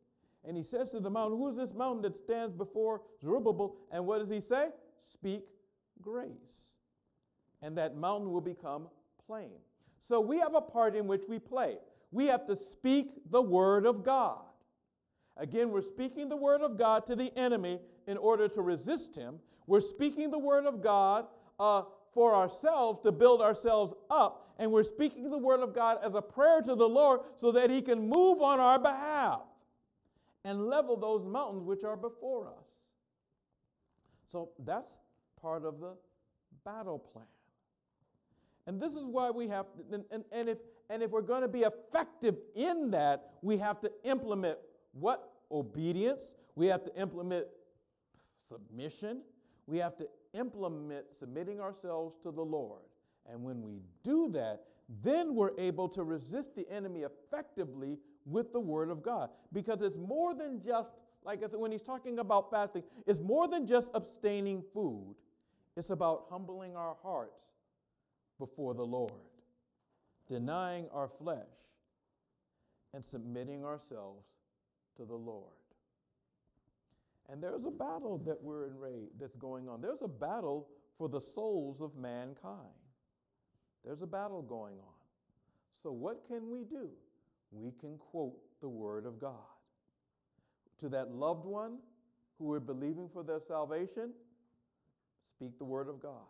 And he says to the mountain, who's this mountain that stands before Zerubbabel? And what does he say? Speak grace. And that mountain will become plain. So we have a part in which we play. We have to speak the word of God. Again, we're speaking the word of God to the enemy in order to resist him. We're speaking the word of God uh, for ourselves to build ourselves up. And we're speaking the word of God as a prayer to the Lord so that he can move on our behalf and level those mountains which are before us. So that's part of the battle plan. And this is why we have to, and, and, and if and if we're going to be effective in that, we have to implement what? Obedience. We have to implement submission. We have to implement submitting ourselves to the Lord. And when we do that, then we're able to resist the enemy effectively with the word of God. Because it's more than just, like I said, when he's talking about fasting, it's more than just abstaining food. It's about humbling our hearts before the Lord, denying our flesh, and submitting ourselves to the Lord. And there's a battle that we're in that's going on. There's a battle for the souls of mankind. There's a battle going on. So what can we do? We can quote the word of God. To that loved one who are believing for their salvation, speak the word of God.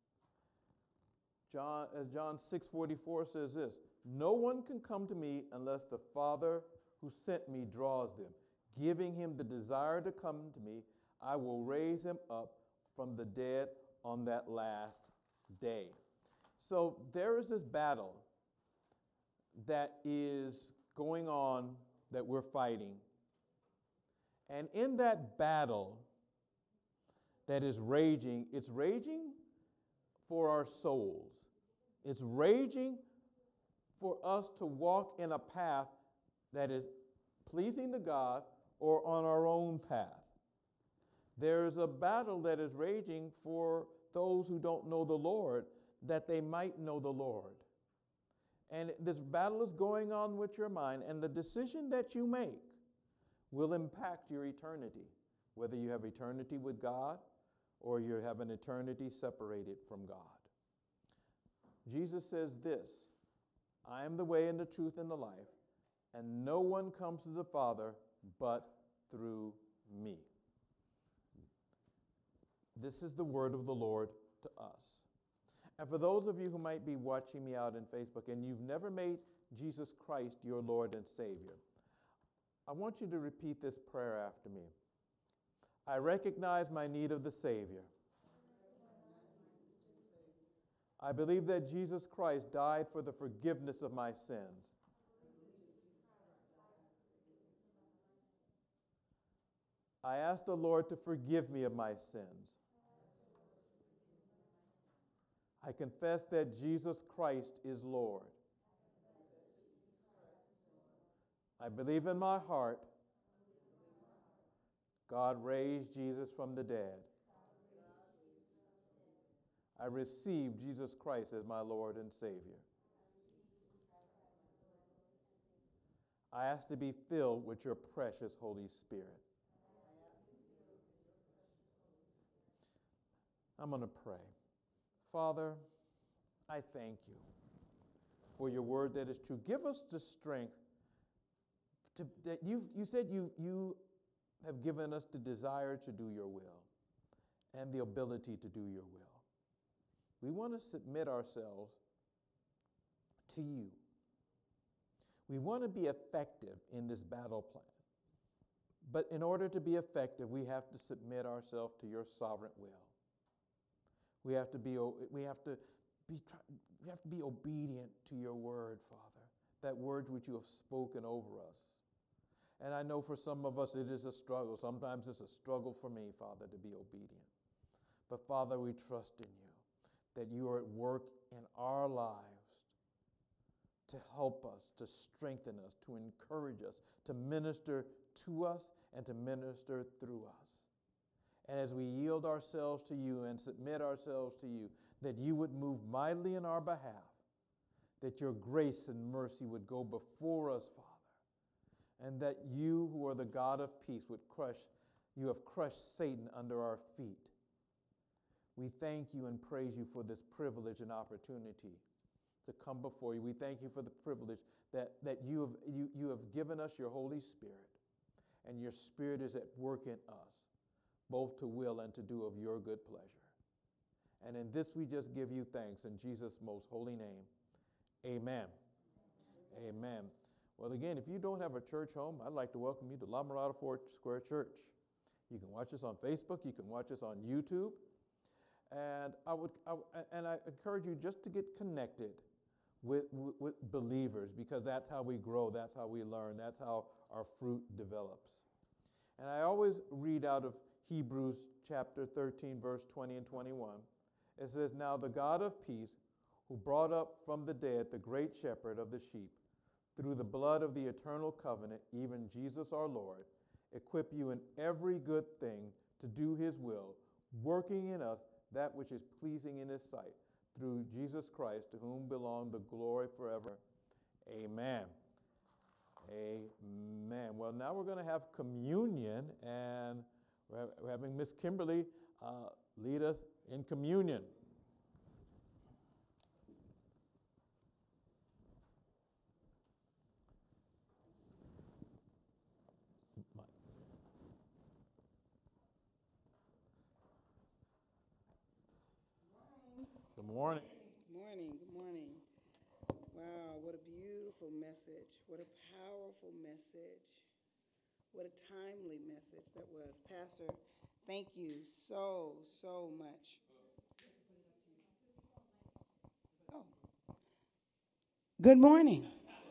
John, as John six forty-four says this, no one can come to me unless the Father who sent me draws them. Giving him the desire to come to me, I will raise him up from the dead on that last day. So there is this battle that is going on that we're fighting. And in that battle that is raging, it's raging for our souls. It's raging for us to walk in a path that is pleasing to God or on our own path. There's a battle that is raging for those who don't know the Lord, that they might know the Lord. And this battle is going on with your mind, and the decision that you make will impact your eternity, whether you have eternity with God or you have an eternity separated from God. Jesus says this, I am the way and the truth and the life, and no one comes to the Father but through me. This is the word of the Lord to us. And for those of you who might be watching me out in Facebook and you've never made Jesus Christ your Lord and Savior, I want you to repeat this prayer after me. I recognize my need of the Savior. I believe that Jesus Christ died for the forgiveness of my sins. I ask the Lord to forgive me of my sins. I confess that Jesus Christ is Lord. I believe in my heart God raised Jesus from the dead. I receive Jesus Christ as my Lord and Savior. I ask to be filled with your precious Holy Spirit. I'm going to pray. Father, I thank you for your word that is true. Give us the strength to, that you you said you you have given us the desire to do your will and the ability to do your will. We want to submit ourselves to you. We want to be effective in this battle plan. But in order to be effective, we have to submit ourselves to your sovereign will. We have to be we have to be we have to be obedient to your word, Father. That word which you have spoken over us. And I know for some of us it is a struggle. Sometimes it's a struggle for me, Father, to be obedient. But Father, we trust in you, that you are at work in our lives to help us, to strengthen us, to encourage us, to minister to us and to minister through us. And as we yield ourselves to you and submit ourselves to you, that you would move mightily in our behalf, that your grace and mercy would go before us, Father, and that you, who are the God of peace, would crush, you have crushed Satan under our feet. We thank you and praise you for this privilege and opportunity to come before you. We thank you for the privilege that, that you, have, you, you have given us your Holy Spirit, and your Spirit is at work in us, both to will and to do of your good pleasure. And in this we just give you thanks in Jesus' most holy name. Amen. Amen. Well, again, if you don't have a church home, I'd like to welcome you to La Mirada Fort Square Church. You can watch us on Facebook. You can watch us on YouTube. And I would, I, and I encourage you just to get connected with, with, with believers, because that's how we grow. That's how we learn. That's how our fruit develops. And I always read out of Hebrews chapter thirteen, verse twenty and twenty-one. It says, "Now the God of peace, who brought up from the dead the great shepherd of the sheep, through the blood of the eternal covenant, even Jesus our Lord, equip you in every good thing to do his will, working in us that which is pleasing in his sight, through Jesus Christ, to whom belong the glory forever. Amen." Amen. Well, now we're going to have communion, and we're, ha- we're having Miss Kimberly uh, lead us in communion. Good morning. Good morning, good morning. Wow, what a beautiful message. What a powerful message. What a timely message that was. Pastor, thank you so, so much. Oh. Good morning.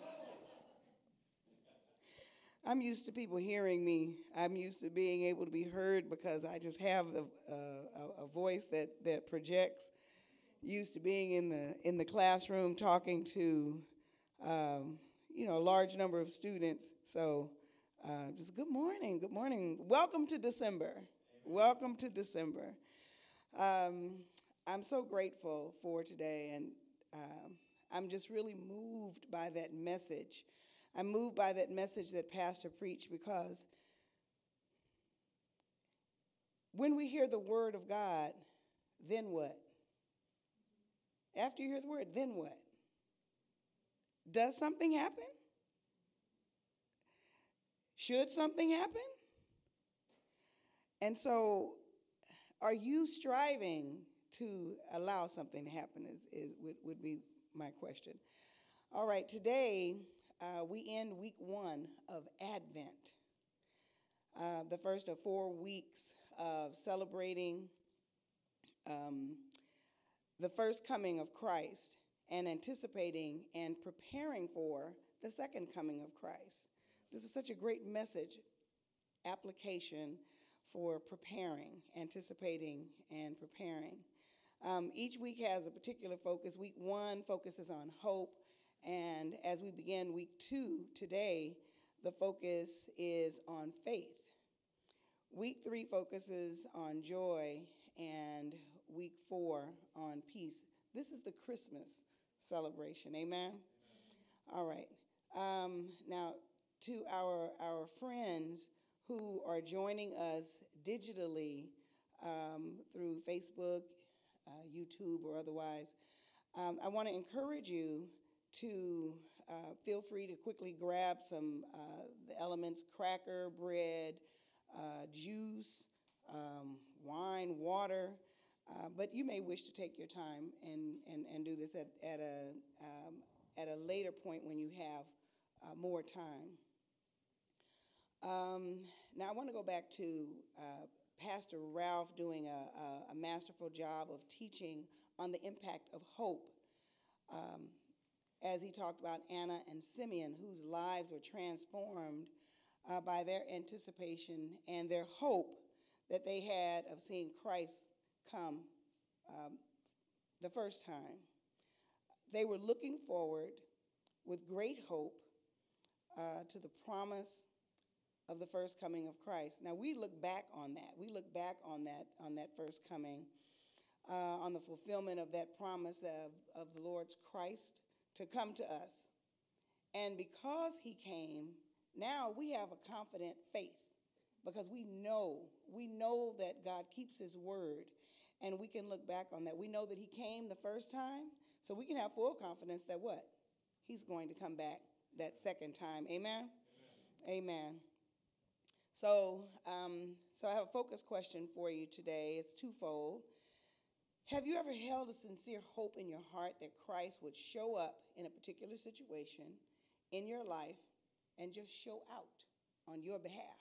I'm used to people hearing me. I'm used to being able to be heard because I just have a, a, a voice that, that projects. Used to being in the in the classroom talking to, um, you know, a large number of students. So uh, just good morning, good morning. Welcome to December. Amen. Welcome to December. Um, I'm so grateful for today, and um, I'm just really moved by that message. I'm moved by that message that Pastor preached, because when we hear the word of God, then what? After you hear the word, then what? Does something happen? Should something happen? And so, are you striving to allow something to happen is, is would, would be my question. All right, today uh, we end week one of Advent, uh, the first of four weeks of celebrating um, the first coming of Christ, and anticipating and preparing for the second coming of Christ. This is such a great message, application for preparing, anticipating, and preparing. Um, each week has a particular focus. Week one focuses on hope, and as we begin week two today, the focus is on faith. Week three focuses on joy, and week four on peace. This is the Christmas celebration, amen? Amen. All right. Um, now, to our, our friends who are joining us digitally um, through Facebook, uh, YouTube, or otherwise, um, I want to encourage you to uh, feel free to quickly grab some uh, the elements: cracker, bread, uh, juice, um, wine, water. Uh, but you may wish to take your time and, and, and do this at, at, a, um, at a later point when you have uh, more time. Um, now, I want to go back to uh, Pastor Ralph doing a, a, a masterful job of teaching on the impact of hope, um, as he talked about Anna and Simeon, whose lives were transformed uh, by their anticipation and their hope that they had of seeing Christ come um, the first time. They were looking forward with great hope uh, to the promise of the first coming of Christ. Now, we look back on that. We look back on that, on that first coming, uh, on the fulfillment of that promise of, of the Lord's Christ to come to us. And because he came, Now we have a confident faith because we know, we know that God keeps his word, and we can look back on that. We know that he came the first time, so we can have full confidence that what? He's going to come back that second time. Amen? Amen. Amen. So, um, so I have a focus question for you today. It's twofold. Have you ever held a sincere hope in your heart that Christ would show up in a particular situation in your life and just show out on your behalf?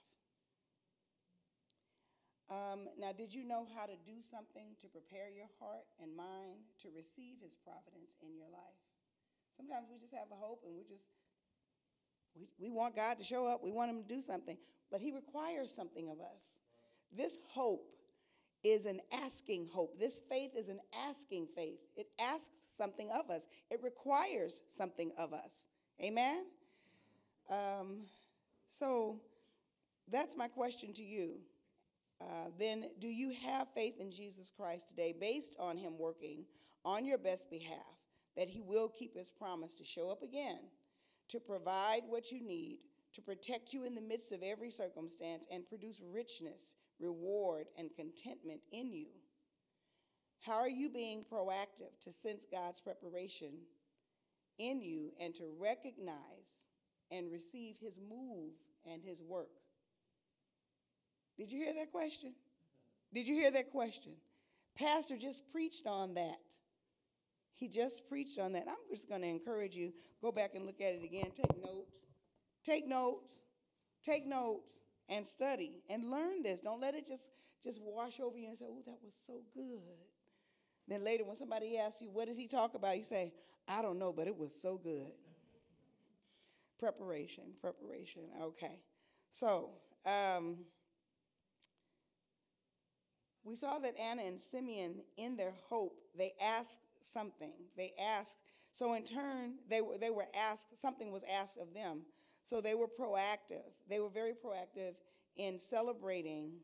Um, now, did you know how to do something to prepare your heart and mind to receive his providence in your life? Sometimes we just have a hope and we just, we, we want God to show up. We want him to do something, but he requires something of us. This hope is an asking hope. This faith is an asking faith. It asks something of us. It requires something of us. Amen? Um, so that's my question to you. Uh, then, do you have faith in Jesus Christ today based on him working on your best behalf, that he will keep his promise to show up again, to provide what you need, to protect you in the midst of every circumstance, and produce richness, reward, and contentment in you? How are you being proactive to sense God's preparation in you and to recognize and receive his move and his work? Did you hear that question? Did you hear that question? Pastor just preached on that. He just preached on that. I'm just going to encourage you, go back and look at it again. Take notes. Take notes. Take notes and study and learn this. Don't let it just, just wash over you and say, oh, that was so good. Then later when somebody asks you, what did he talk about? You say, I don't know, but it was so good. Preparation, preparation. Okay. So, um, we saw that Anna and Simeon, in their hope, they asked something. They asked, so in turn, they were, they were asked, something was asked of them. So they were proactive. They were very proactive in celebrating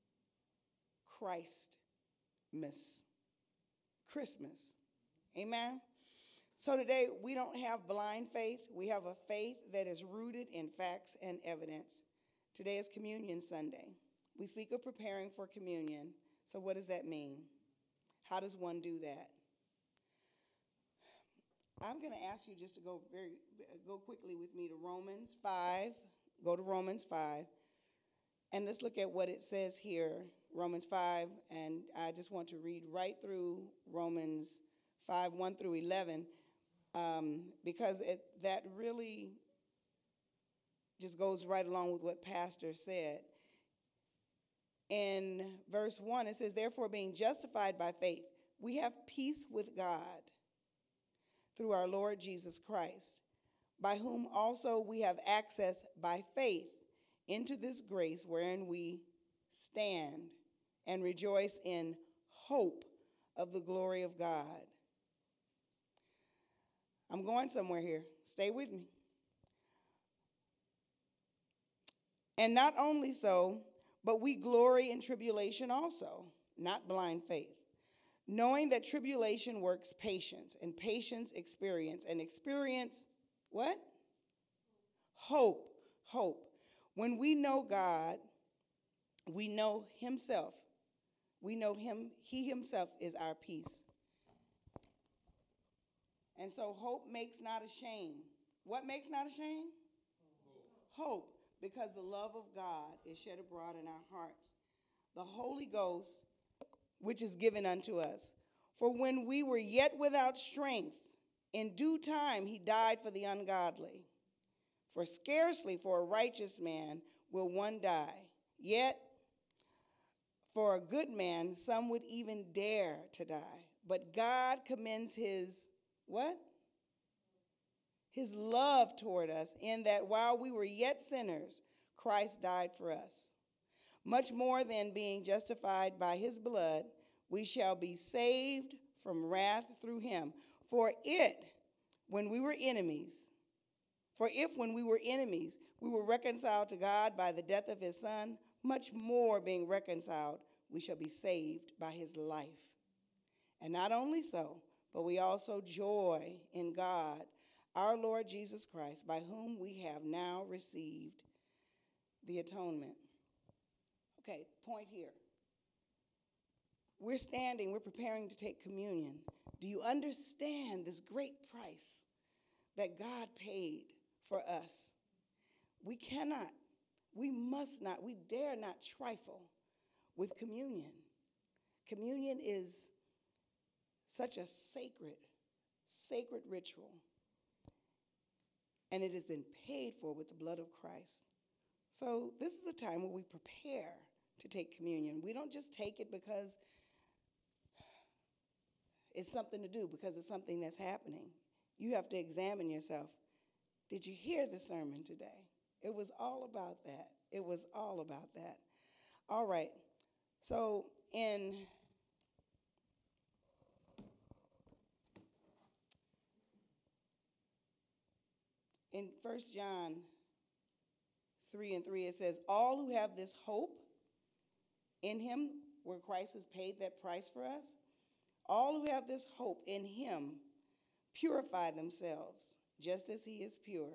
Christmas, Christmas. Amen? So today, we don't have blind faith. We have a faith that is rooted in facts and evidence. Today is Communion Sunday. We speak of preparing for communion. So what does that mean? How does one do that? I'm going to ask you just to go very go quickly with me to Romans five. Go to Romans five. And let's look at what it says here, Romans five. And I just want to read right through Romans five, one through eleven, um, because it, that really just goes right along with what Pastor said. In verse one, it says, therefore, being justified by faith, we have peace with God through our Lord Jesus Christ, by whom also we have access by faith into this grace wherein we stand and rejoice in hope of the glory of God. I'm going somewhere here. Stay with me. And not only so, but we glory in tribulation also, not blind faith, knowing that tribulation works patience, and patience experience, and experience what? Hope, hope. When we know God, we know himself. We know him, he himself is our peace. And so hope makes not ashamed. What makes not ashamed? Hope. Hope. Because the love of God is shed abroad in our hearts, the Holy Ghost, which is given unto us. For when we were yet without strength, in due time he died for the ungodly. For scarcely for a righteous man will one die, yet for a good man some would even dare to die. But God commends his, what? His love toward us, in that while we were yet sinners, Christ died for us. Much more than being justified by his blood, we shall be saved from wrath through him. For it, when we were enemies, for if when we were enemies, we were reconciled to God by the death of his son, much more being reconciled, we shall be saved by his life. And not only so, but we also joy in God, our Lord Jesus Christ, by whom we have now received the atonement. Okay, point here. We're standing, we're preparing to take communion. Do you understand this great price that God paid for us? We cannot, we must not, we dare not trifle with communion. Communion is such a sacred, sacred ritual, and it has been paid for with the blood of Christ. So this is a time where we prepare to take communion. We don't just take it because it's something to do, because it's something that's happening. You have to examine yourself. Did you hear the sermon today? It was all about that. It was all about that. All right. So in in First John three and three, it says, all who have this hope in him, where Christ has paid that price for us, all who have this hope in him purify themselves, just as he is pure.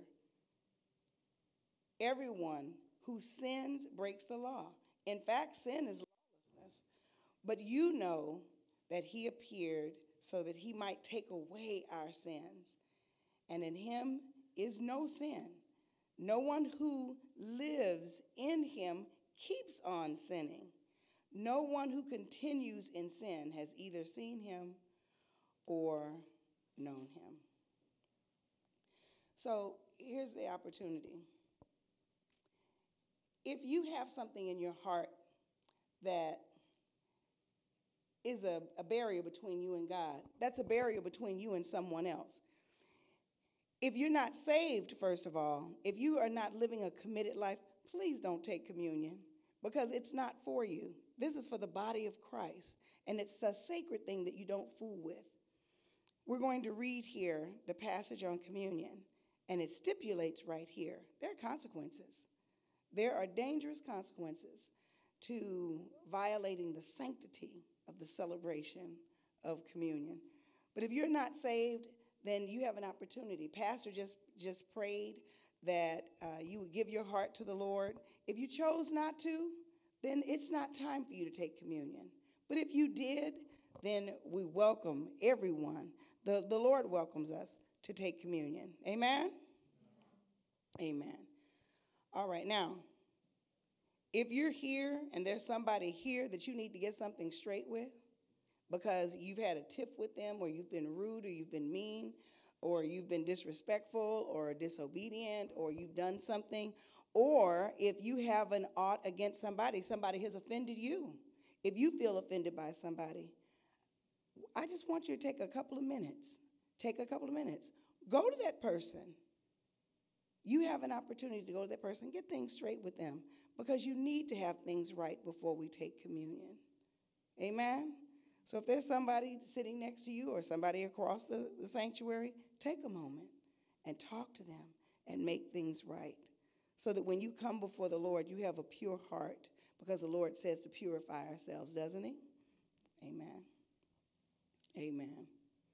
Everyone who sins breaks the law. In fact, sin is lawlessness. But you know that he appeared so that he might take away our sins. And in him is no sin. No one who lives in him keeps on sinning. No one who continues in sin has either seen him or known him. So here's the opportunity. If you have something in your heart that is a, a barrier between you and God, that's a barrier between you and someone else. If you're not saved, first of all, if you are not living a committed life, please don't take communion, because it's not for you. This is for the body of Christ, and it's a sacred thing that you don't fool with. We're going to read here the passage on communion, and it stipulates right here, there are consequences. There are dangerous consequences to violating the sanctity of the celebration of communion. But if you're not saved, then you have an opportunity. Pastor just, just prayed that uh, you would give your heart to the Lord. If you chose not to, then it's not time for you to take communion. But if you did, then we welcome everyone. The, the Lord welcomes us to take communion. Amen? Amen. All right, now, if you're here and there's somebody here that you need to get something straight with, because you've had a tiff with them, or you've been rude, or you've been mean, or you've been disrespectful or disobedient, or you've done something, or if you have an ought against somebody, somebody has offended you. If you feel offended by somebody, I just want you to take a couple of minutes. Take a couple of minutes. Go to that person. You have an opportunity to go to that person, get things straight with them, because you need to have things right before we take communion. Amen? So if there's somebody sitting next to you or somebody across the, the sanctuary, take a moment and talk to them and make things right, so that when you come before the Lord, you have a pure heart, because the Lord says to purify ourselves, doesn't he? Amen. Amen.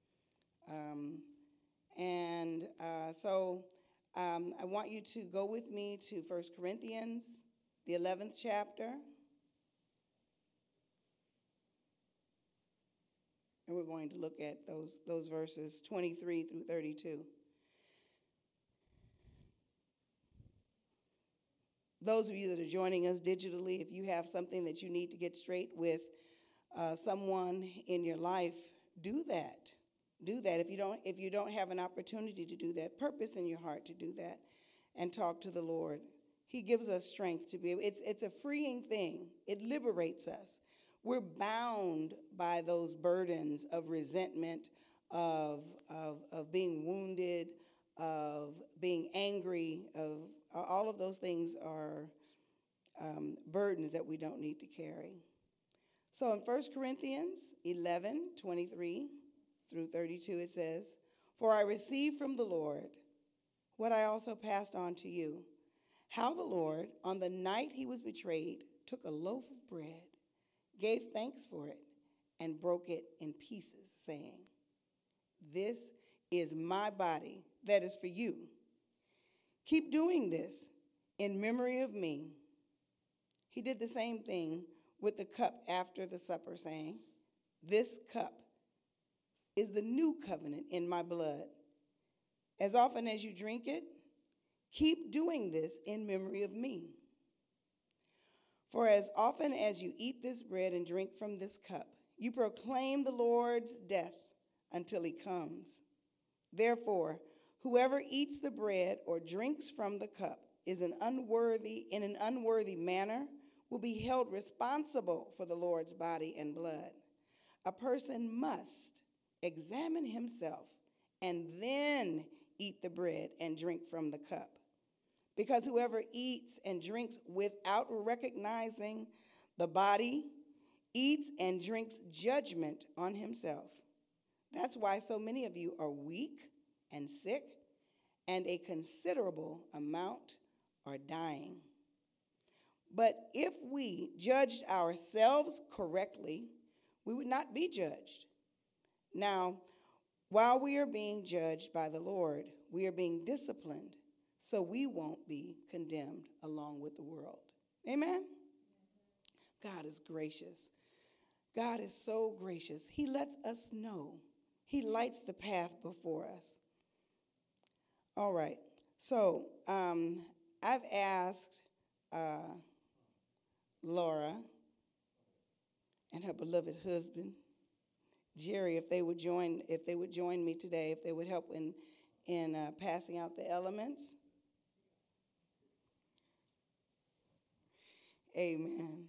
Um, and uh, so um, I want you to go with me to First Corinthians, the eleventh chapter. And we're going to look at those, those verses twenty-three through thirty-two. Those of you that are joining us digitally, if you have something that you need to get straight with uh, someone in your life, do that. Do that. If you don't, if you don't have an opportunity to do that, purpose in your heart to do that and talk to the Lord. He gives us strength to be able, it's, it's a freeing thing. It liberates us. We're bound by those burdens of resentment, of, of, of being wounded, of being angry, of all of those things are um, burdens that we don't need to carry. So in First Corinthians eleven, twenty-three through thirty-two, it says, "For I received from the Lord what I also passed on to you, how the Lord, on the night he was betrayed, took a loaf of bread, gave thanks for it, and broke it in pieces, saying, 'This is my body that is for you. Keep doing this in memory of me. He did the same thing with the cup after the supper, saying, this cup is the new covenant in my blood. As often as you drink it, keep doing this in memory of me. For as often as you eat this bread and drink from this cup, you proclaim the Lord's death until he comes. Therefore, whoever eats the bread or drinks from the cup is an unworthy, in an unworthy manner, will be held responsible for the Lord's body and blood. A person must examine himself and then eat the bread and drink from the cup. Because whoever eats and drinks without recognizing the body eats and drinks judgment on himself. That's why so many of you are weak and sick, and a considerable amount are dying. But if we judged ourselves correctly, we would not be judged. Now, while we are being judged by the Lord, we are being disciplined so we won't be condemned along with the world. Amen? God is gracious. God is so gracious. He lets us know. He lights the path before us. All right. So um, I've asked uh, Laura and her beloved husband, Jerry, if they would join, if they would join me today, if they would help in, in uh, passing out the elements. Amen.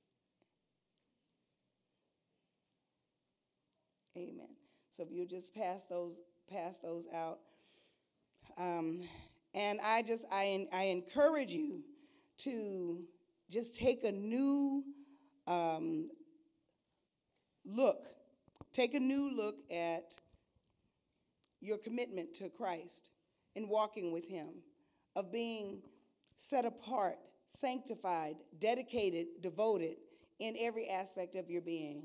Amen. So if you just pass those, pass those out. Um, and I just, I, I encourage you to just take a new um, look, take a new look at your commitment to Christ in walking with him, of being set apart, sanctified, dedicated, devoted in every aspect of your being.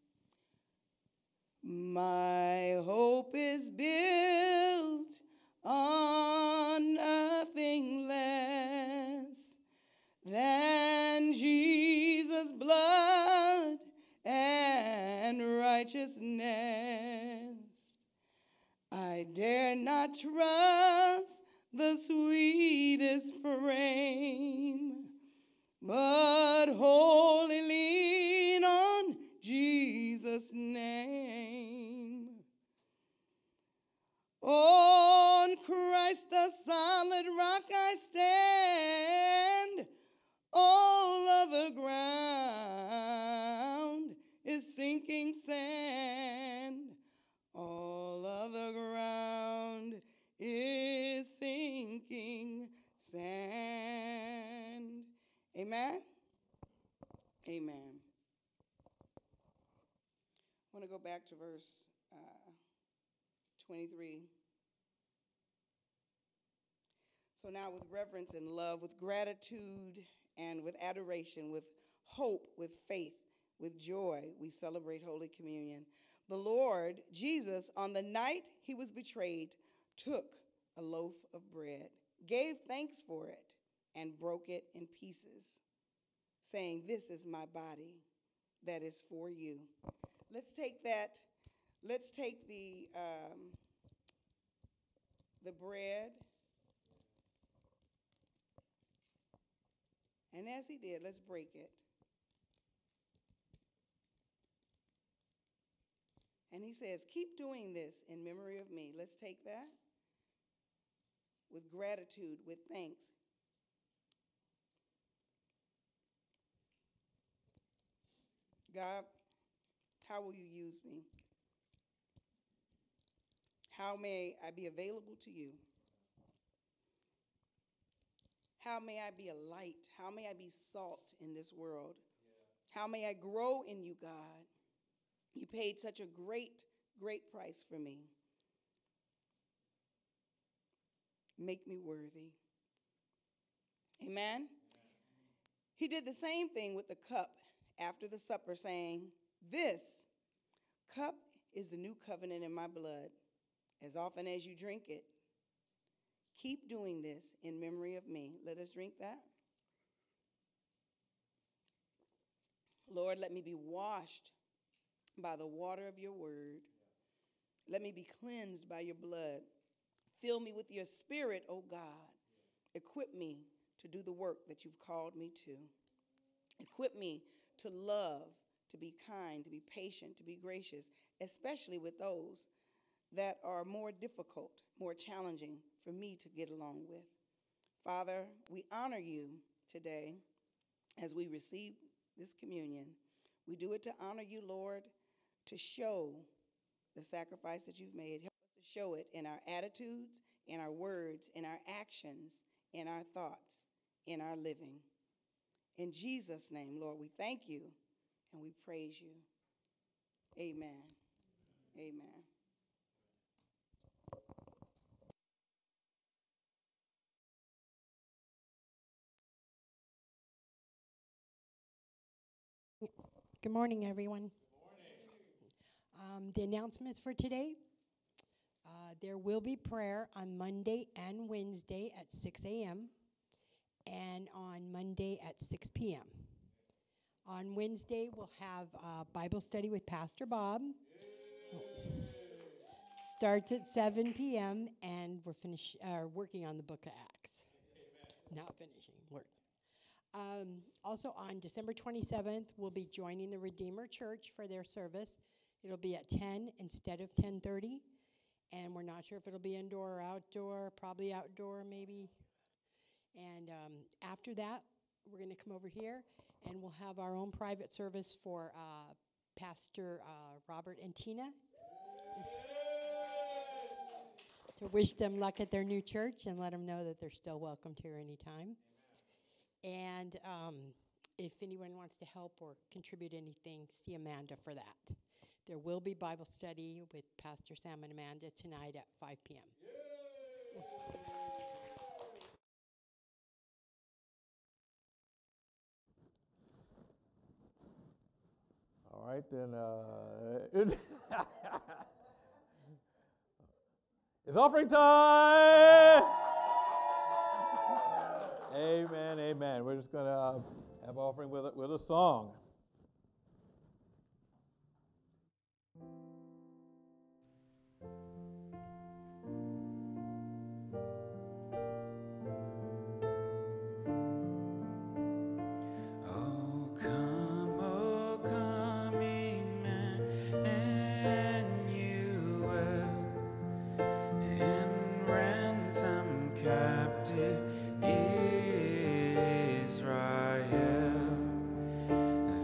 My hope is built on nothing less than Jesus' blood and righteousness. I dare not trust the sweetest frame, but wholly lean on Jesus' name. On Christ the solid rock I stand, all other ground is sinking sand. All other ground is sinking sand. Amen? Amen. I want to go back to verse uh, twenty-three. So now with reverence and love, with gratitude and with adoration, with hope, with faith, with joy, we celebrate Holy Communion. The Lord Jesus, on the night he was betrayed, took a loaf of bread, gave thanks for it, and broke it in pieces, saying, "This is my body that is for you." Let's take that, let's take the, um, the bread. And as he did, let's break it. And he says, keep doing this in memory of me. Let's take that with gratitude, with thanks. God, how will you use me? How may I be available to you? How may I be a light? How may I be salt in this world? Yeah. How may I grow in you, God? You paid such a great, great price for me. Make me worthy. Amen? Amen? He did the same thing with the cup after the supper, saying, "This cup is the new covenant in my blood. As often as you drink it, keep doing this in memory of me. Let us drink that. Lord, let me be washed by the water of your word. Let me be cleansed by your blood. Fill me with your spirit, O God. Equip me to do the work that you've called me to. Equip me to love, to be kind, to be patient, to be gracious, especially with those that are more difficult, more challenging for me to get along with. Father, we honor you today as we receive this communion. We do it to honor you, Lord, to show the sacrifice that you've made. Help us to show it in our attitudes, in our words, in our actions, in our thoughts, in our living. In Jesus' name, Lord, we thank you and we praise you. Amen. Amen. Good morning, everyone. Good morning. Um, the announcements for today. Uh, there will be prayer on Monday and Wednesday at six a.m. and on Monday at six p.m. On Wednesday, we'll have uh, Bible study with Pastor Bob. Starts at seven p.m. and we're finish, uh, working on the book of Acts. Not finishing, work. Um, also on December twenty-seventh, we'll be joining the Redeemer Church for their service. It'll be at ten instead of ten thirty, and we're not sure if it'll be indoor or outdoor, probably outdoor maybe. And um, after that, we're going to come over here, and we'll have our own private service for uh, Pastor uh, Robert and Tina to wish them luck at their new church and let them know that they're still welcomed here anytime. And um, if anyone wants to help or contribute anything, see Amanda for that. There will be Bible study with Pastor Sam and Amanda tonight at five p.m. All right, then. Uh, it's offering time! Amen, amen. We're just going to uh, have offering with a, with a song. Oh, come, oh, come, Emmanuel, and ransom captive Israel.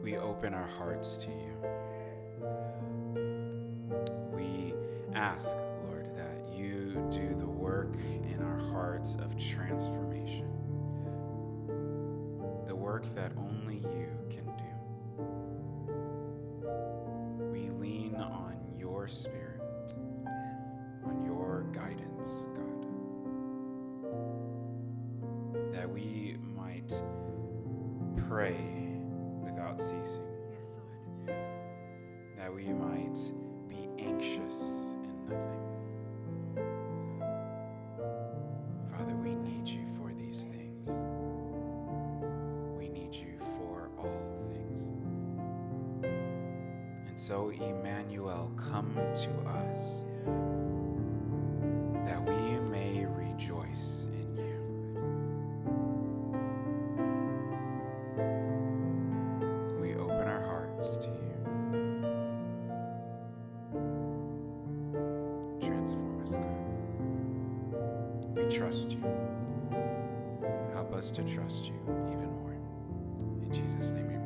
we open our hearts to you. We ask, Lord, that you do the work in our hearts of transformation, the work that only you can do. We lean on your Spirit, on your guidance, God, that we might pray without ceasing. Yes, Lord. That we might be anxious in nothing. Father, we need you for these things. We need you for all things. And so, Emmanuel, come to us that we may rejoice in you. Yes, Lord. We open our hearts to you. Transform us, God. We trust you. Help us to trust you even more. In Jesus' name we